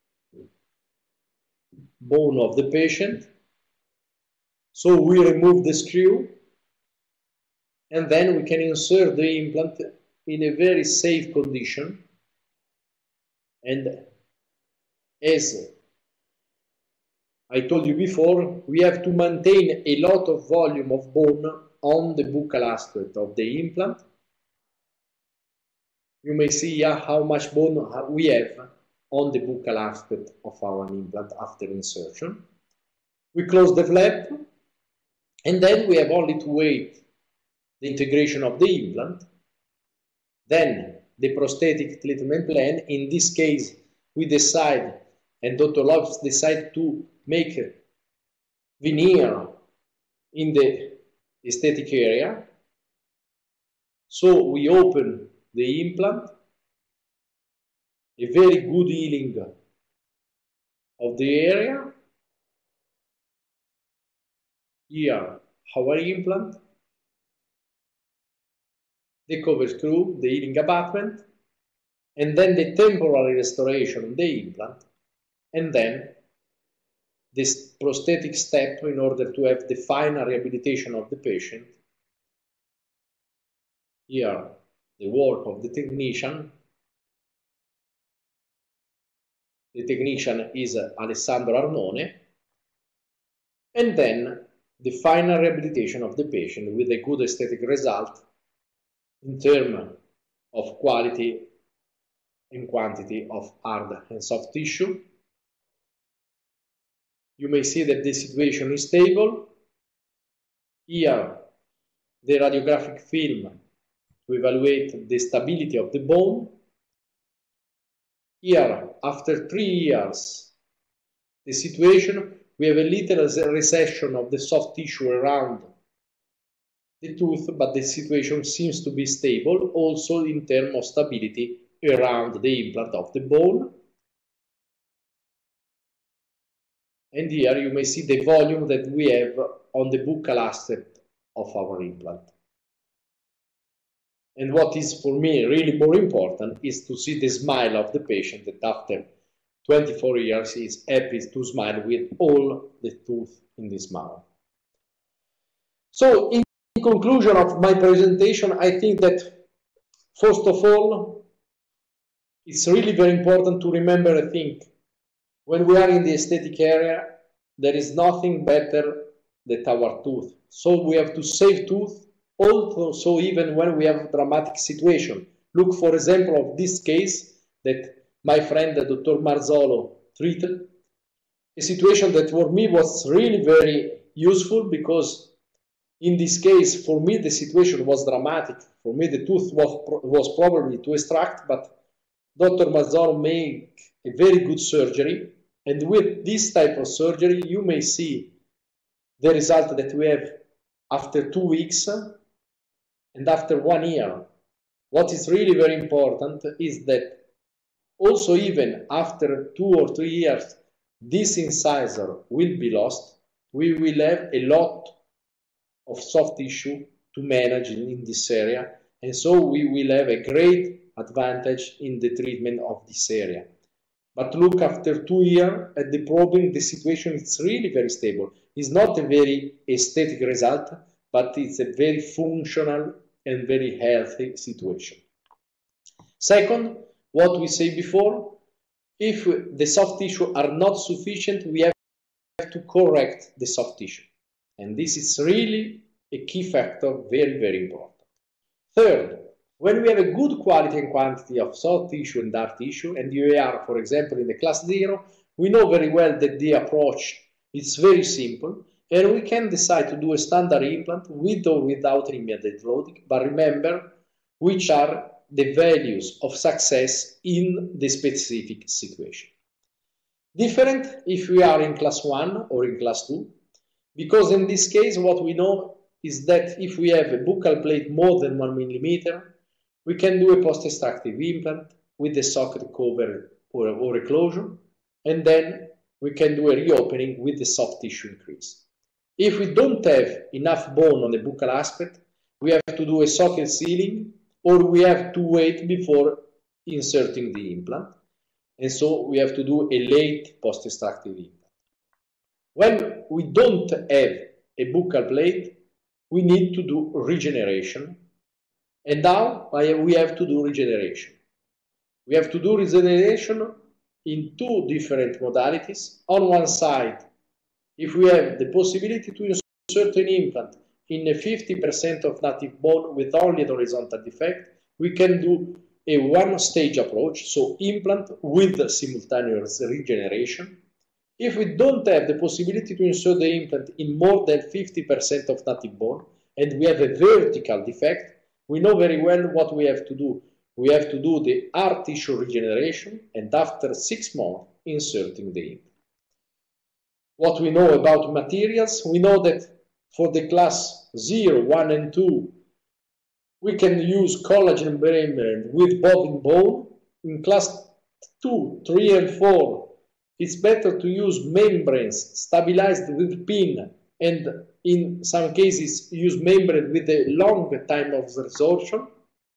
bone of the patient. So we remove the screw, and then we can insert the implant in a very safe condition. And as I told you before, we have to maintain a lot of volume of bone on the buccal aspect of the implant. You may see here how much bone we have on the buccal aspect of our implant after insertion. We close the flap, and then we have only to wait the integration of the implant. Then the prosthetic treatment plan. In this case, we decide, and Doctor Lopes decide to make veneer in the aesthetic area. So we open the implant, a very good healing of the area. Here, our implant, the cover screw, the healing abutment, and then the temporary restoration of the implant, and then this prosthetic step in order to have the final rehabilitation of the patient. Here, the work of the technician. The technician is Alessandro Arnone, and then the final rehabilitation of the patient with a good aesthetic result in terms of quality and quantity of hard and soft tissue. You may see that the situation is stable. Here, the radiographic film to evaluate the stability of the bone. Here, after three years, the situation, we have a little recession of the soft tissue around the tooth, but the situation seems to be stable, also in terms of stability around the implant of the bone. And here you may see the volume that we have on the buccal aspect of our implant. And what is for me really more important is to see the smile of the patient that after twenty-four years is happy to smile with all the tooth in this mouth. So in In conclusion of my presentation, I think that first of all, it's really very important to remember a thing. When we are in the aesthetic area, there is nothing better than our tooth. So we have to save tooth, also even when we have a dramatic situation. Look, for example, of this case that my friend Doctor Marzolo treated, a situation that for me was really very useful, because in this case, for me, the situation was dramatic. For me, the tooth was, was probably to extract, but Doctor Marzolo made a very good surgery. And with this type of surgery, you may see the result that we have after two weeks and after one year. What is really very important is that also even after two or three years, this incisor will be lost. We will have a lot of soft tissue to manage in, in this area, and so we will have a great advantage in the treatment of this area. But look, after two years at the problem, the situation is really very stable. It's not a very aesthetic result, but it's a very functional and very healthy situation. Second, what we say before, if the soft tissue are not sufficient, we have to correct the soft tissue. And this is really a key factor, very, very important. Third, when we have a good quality and quantity of soft tissue and hard tissue, and you are, for example, in the class zero, we know very well that the approach is very simple, and we can decide to do a standard implant with or without immediate loading, but remember which are the values of success in the specific situation. Different if we are in class one or in class two, because in this case what we know is that if we have a buccal plate more than one millimeter, we can do a post-extractive implant with the socket cover or, or reclosion, and then we can do a reopening with the soft tissue increase. If we don't have enough bone on the buccal aspect, we have to do a socket sealing, or we have to wait before inserting the implant, and so we have to do a late post-extractive implant. When we don't have a buccal plate, we need to do regeneration. And now we have to do regeneration. We have to do regeneration in two different modalities. On one side, if we have the possibility to insert an implant in a fifty percent of native bone with only an horizontal defect, we can do a one-stage approach, so implant with simultaneous regeneration. If we don't have the possibility to insert the implant in more than fifty percent of native bone, and we have a vertical defect, we know very well what we have to do. We have to do the hard tissue regeneration, and after six months, inserting the implant. What we know about materials, we know that for the class zero, one, and two, we can use collagen membrane with bovine bone. In class two, three, and four, it's better to use membranes stabilized with pin, and in some cases use membrane with a long time of resorption.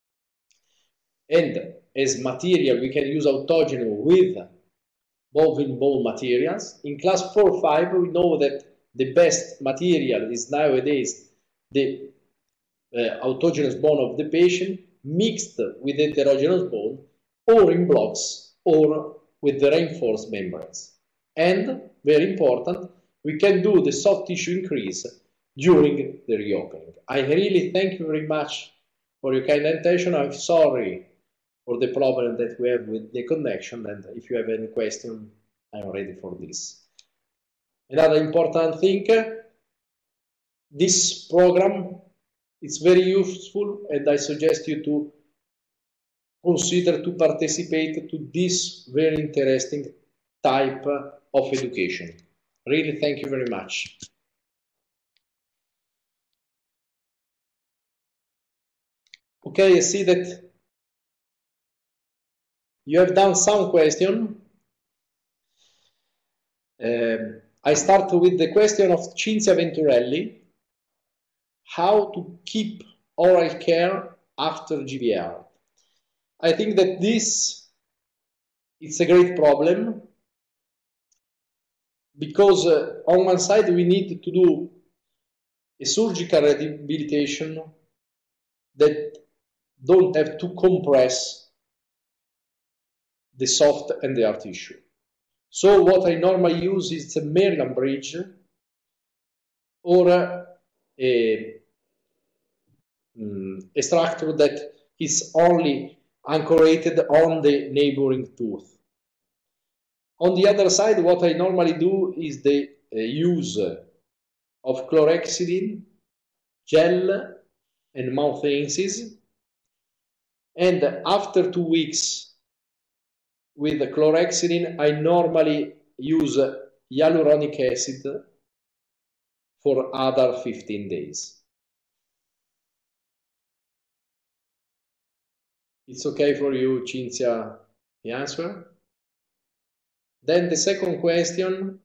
And as material, we can use autogenous with bovine bone materials. In class four five, we know that the best material is nowadays the uh, autogenous bone of the patient mixed with heterogeneous bone, or in blocks, or with the reinforced membranes. And, very important, we can do the soft tissue increase during the reopening. I really thank you very much for your kind attention. I'm sorry for the problem that we have with the connection, and if you have any question, I'm ready for this. Another important thing, this program is very useful, and I suggest you to consider to participate to this very interesting type of education. Really, thank you very much. Okay, I see that you have done some question. Uh, I start with the question of Cinzia Venturelli. How to keep oral care after G B R? I think that this is a great problem, because uh, on one side we need to do a surgical rehabilitation that don't have to compress the soft and the hard tissue. So what I normally use is the Maryland bridge or a, um, a structure that is only anchored on the neighboring tooth. On the other side, what I normally do is the uh, use of chlorhexidine, gel, and mouth rinses. And after two weeks with the chlorhexidine, I normally use hyaluronic acid for other fifteen days. It's okay for you, Cinzia, the answer? Then the second question.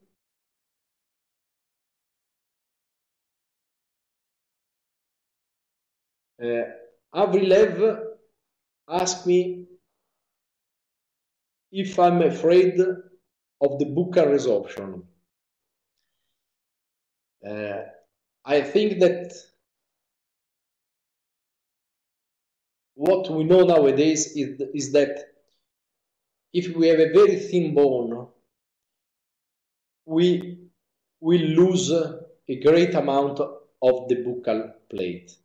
Uh, Avrilev asked me if I'm afraid of the buccal resorption. Uh, I think that what we know nowadays is, is that if we have a very thin bone, we will lose a great amount of the buccal plate.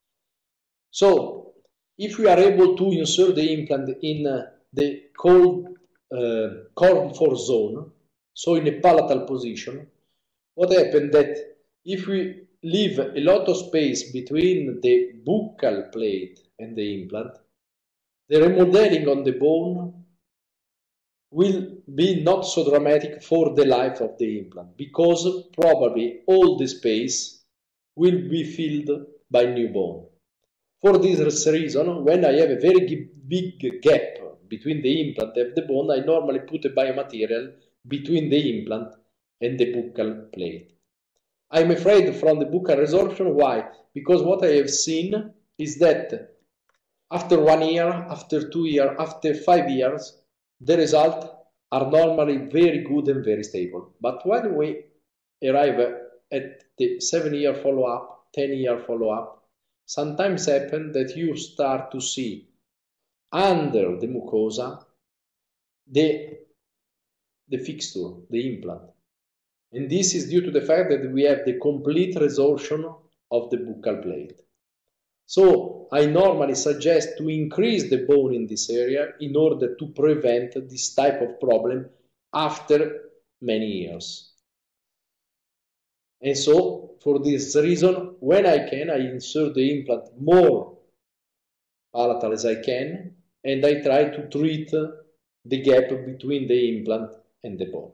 So if we are able to insert the implant in uh, the cold uh, comfort zone, so in a palatal position, what happens that if we leave a lot of space between the buccal plate and the implant, the remodeling on the bone will be not so dramatic for the life of the implant, because probably all the space will be filled by new bone. For this reason, when I have a very big gap between the implant and the bone, I normally put a biomaterial between the implant and the buccal plate. I'm afraid from the buccal resorption. Why? Because what I have seen is that after one year, after two years, after five years, the results are normally very good and very stable. But when we arrive at the seven-year follow-up, ten-year follow-up, sometimes happen that you start to see under the mucosa the, the fixture, the implant. And this is due to the fact that we have the complete resorption of the buccal plate. So I normally suggest to increase the bone in this area in order to prevent this type of problem after many years. And so, for this reason, when I can, I insert the implant more palatal as I can, and I try to treat the gap between the implant and the bone.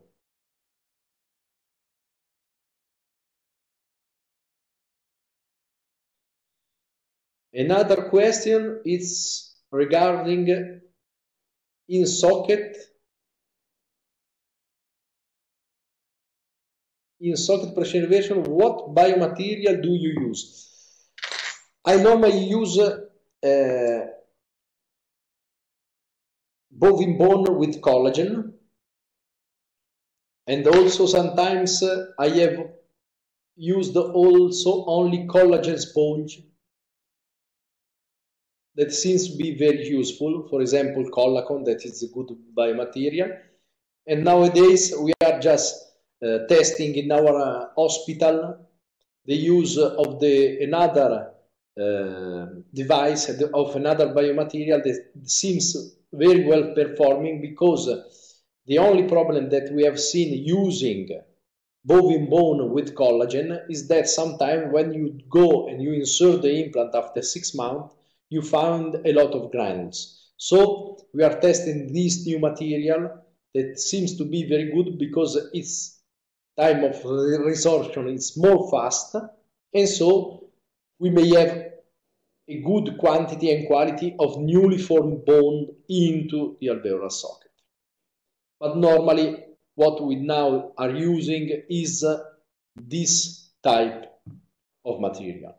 Another question is regarding in socket in socket preservation. What biomaterial do you use? I normally use uh, bovine bone with collagen, and also sometimes uh, I have used also only collagen sponge that seems to be very useful. For example, Collacon, that is a good biomaterial. And nowadays we are just uh, testing in our uh, hospital the use of the another uh, device of another biomaterial that seems very well performing, because the only problem that we have seen using bovine bone with collagen is that sometimes when you go and you insert the implant after six months, you find a lot of granules. So we are testing this new material that seems to be very good because its time of resorption is more fast, and so we may have a good quantity and quality of newly formed bone into the alveolar socket. But normally what we now are using is uh, this type of material.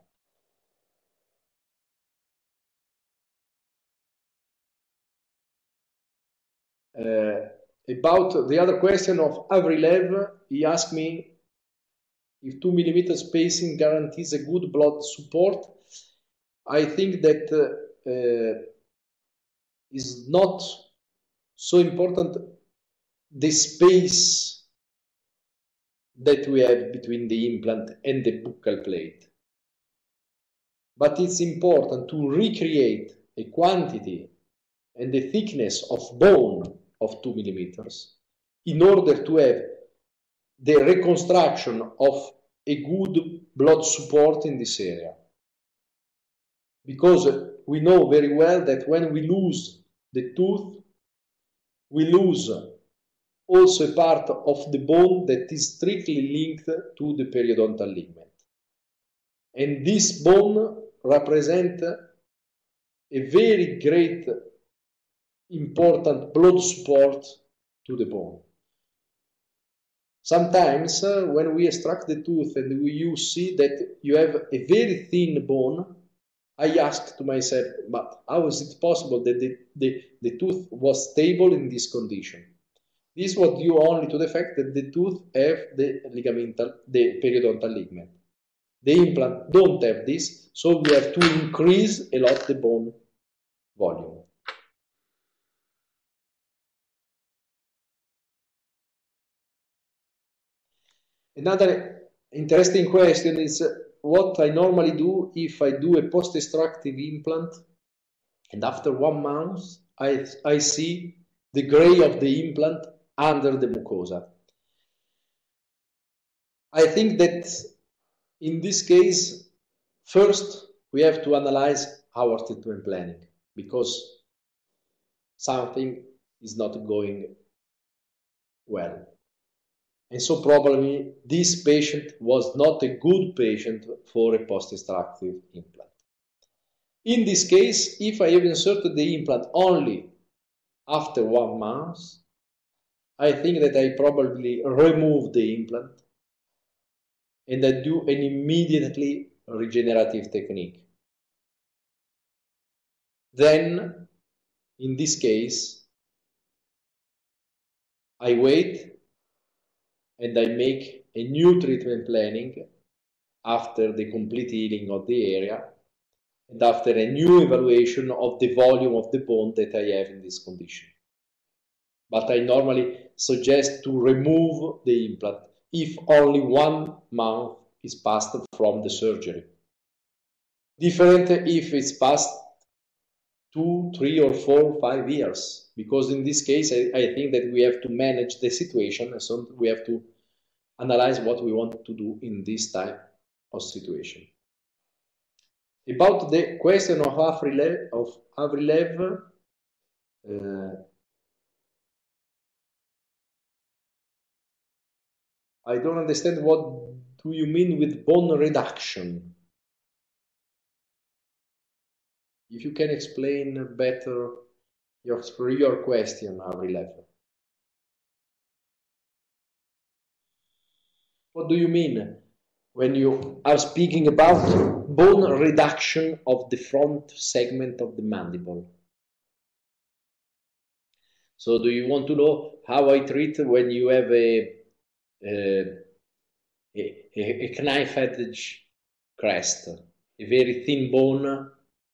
Uh, about the other question of Avrilev, he asked me if two millimeter spacing guarantees a good blood support, I think that uh, uh, is not so important the space that we have between the implant and the buccal plate. But it's important to recreate a quantity and the thickness of bone of two millimeters in order to have the reconstruction of a good blood support in this area. Because we know very well that when we lose the tooth, we lose also a part of the bone that is strictly linked to the periodontal ligament. And this bone represents a very great, important blood support to the bone. Sometimes uh, when we extract the tooth and we, you see that you have a very thin bone, I ask to myself, but how is it possible that the, the, the tooth was stable in this condition? This was due only to the fact that the tooth have the ligamental, the periodontal ligament. The implant don't have this, so we have to increase a lot the bone volume. Another interesting question is uh, what I normally do if I do a post-extractive implant and after one month I, I see the gray of the implant under the mucosa. I think that in this case, first we have to analyze our treatment planning because something is not going well. And so probably this patient was not a good patient for a post-extractive implant. In this case, if I have inserted the implant only after one month, I think that I probably remove the implant and I do an immediately regenerative technique. Then, in this case, I wait and I make a new treatment planning after the complete healing of the area and after a new evaluation of the volume of the bone that I have in this condition. But I normally suggest to remove the implant if only one month is passed from the surgery. Different if it's past two, three, or four, five years, because in this case, I, I think that we have to manage the situation, and so we have to analyze what we want to do in this type of situation. About the question of Avrilev, of Avrilev uh, I don't understand what do you mean with bone reduction. If you can explain better your, your question, Avrilev. What do you mean when you are speaking about bone reduction of the front segment of the mandible? So do you want to know how I treat when you have a Uh, a, a, a knife edge crest, a very thin bone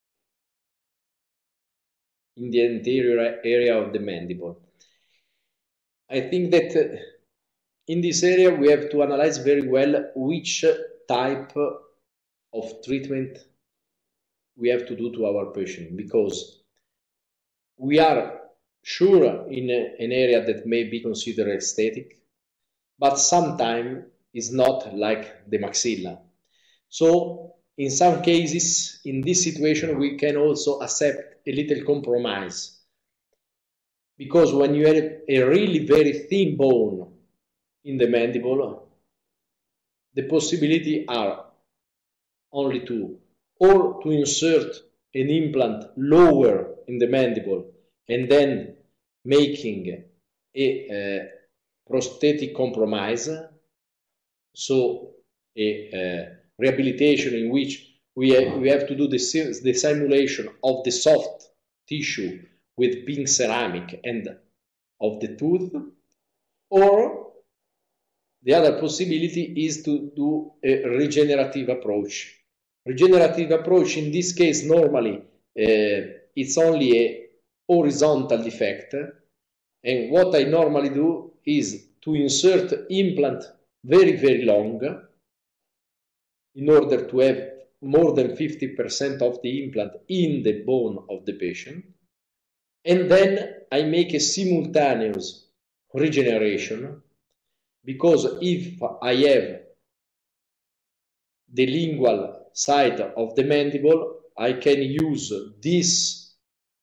in the anterior area of the mandible? I think that uh, in this area we have to analyze very well which type of treatment we have to do to our patient, because we are sure in a, an area that may be considered aesthetic, but sometimes is not like the maxilla. So in some cases, in this situation, we can also accept a little compromise. Because when you have a really very thin bone in the mandible, the possibility are only two. Or to insert an implant lower in the mandible and then making a uh, prosthetic compromise, so a uh, rehabilitation in which we have, we have to do the, the simulation of the soft tissue with pink ceramic and of the tooth, or the other possibility is to do a regenerative approach. Regenerative approach, in this case, normally uh, it's only a horizontal defect, and what I normally do is to insert implant very, very long in order to have more than fifty percent of the implant in the bone of the patient, and then I make a simultaneous regeneration, because if I have the lingual side of the mandible, I can use this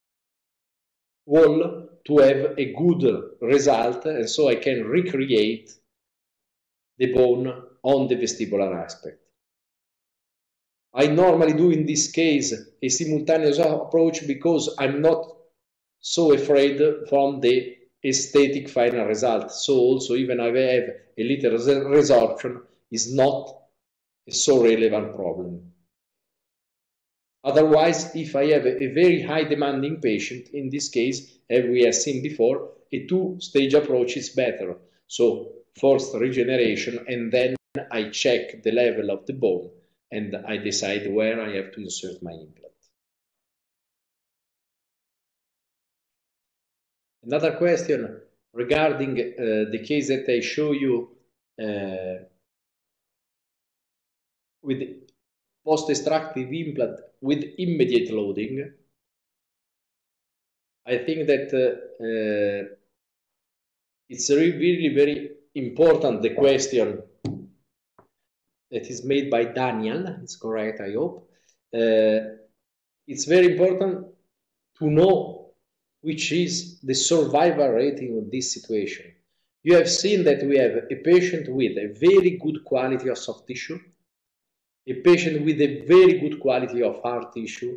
wall to have a good result, and so I can recreate the bone on the vestibular aspect. I normally do in this case a simultaneous approach because I'm not so afraid from the aesthetic final result. So also, even if I have a little resorption, is not a so relevant problem. Otherwise, if I have a very high demanding patient, in this case, as we have seen before, a two-stage approach is better. So first regeneration, and then I check the level of the bone, and I decide where I have to insert my implant. Another question regarding uh, the case that I show you uh, with post-extractive implant with immediate loading. I think that uh, uh, it's really, really very important, the question that is made by Daniel. It's correct, I hope. Uh, it's very important to know which is the survival rating of this situation. You have seen that we have a patient with a very good quality of soft tissue, a patient with a very good quality of hard tissue.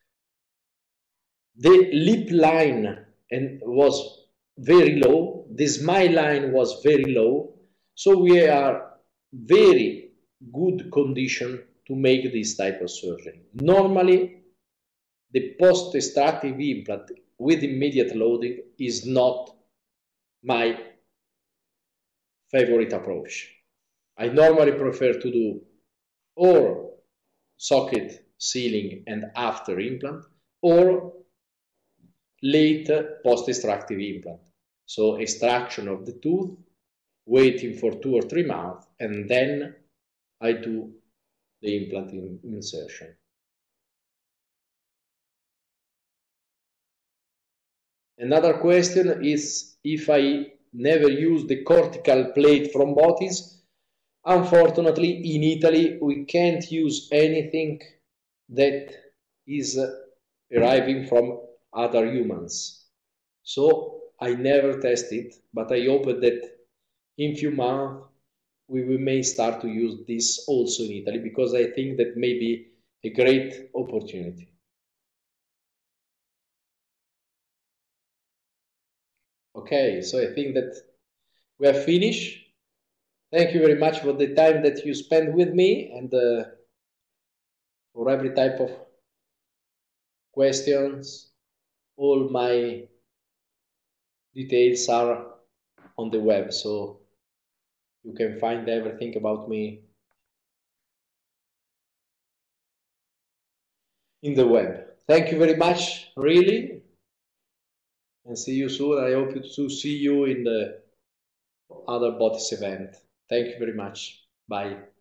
The lip line and was very low, the smile line was very low, so we are very good condition to make this type of surgery. Normally, the post-extractive implant with immediate loading is not my favorite approach. I normally prefer to do or socket sealing and after implant, or late post-extractive implant. So extraction of the tooth, waiting for two or three months, and then I do the implant in insertion. Another question is if I never use the cortical plate thrombotics. Unfortunately, in Italy, we can't use anything that is arriving from other humans. So I never test it, but I hope that in few months we, we may start to use this also in Italy, because I think that may be a great opportunity. Okay, so I think that we have finished. Thank you very much for the time that you spend with me, and uh, for every type of questions. All my details are on the web, so you can find everything about me in the web. Thank you very much, really, and see you soon. I hope to see you in the other Botiss event. Thank you very much. Bye.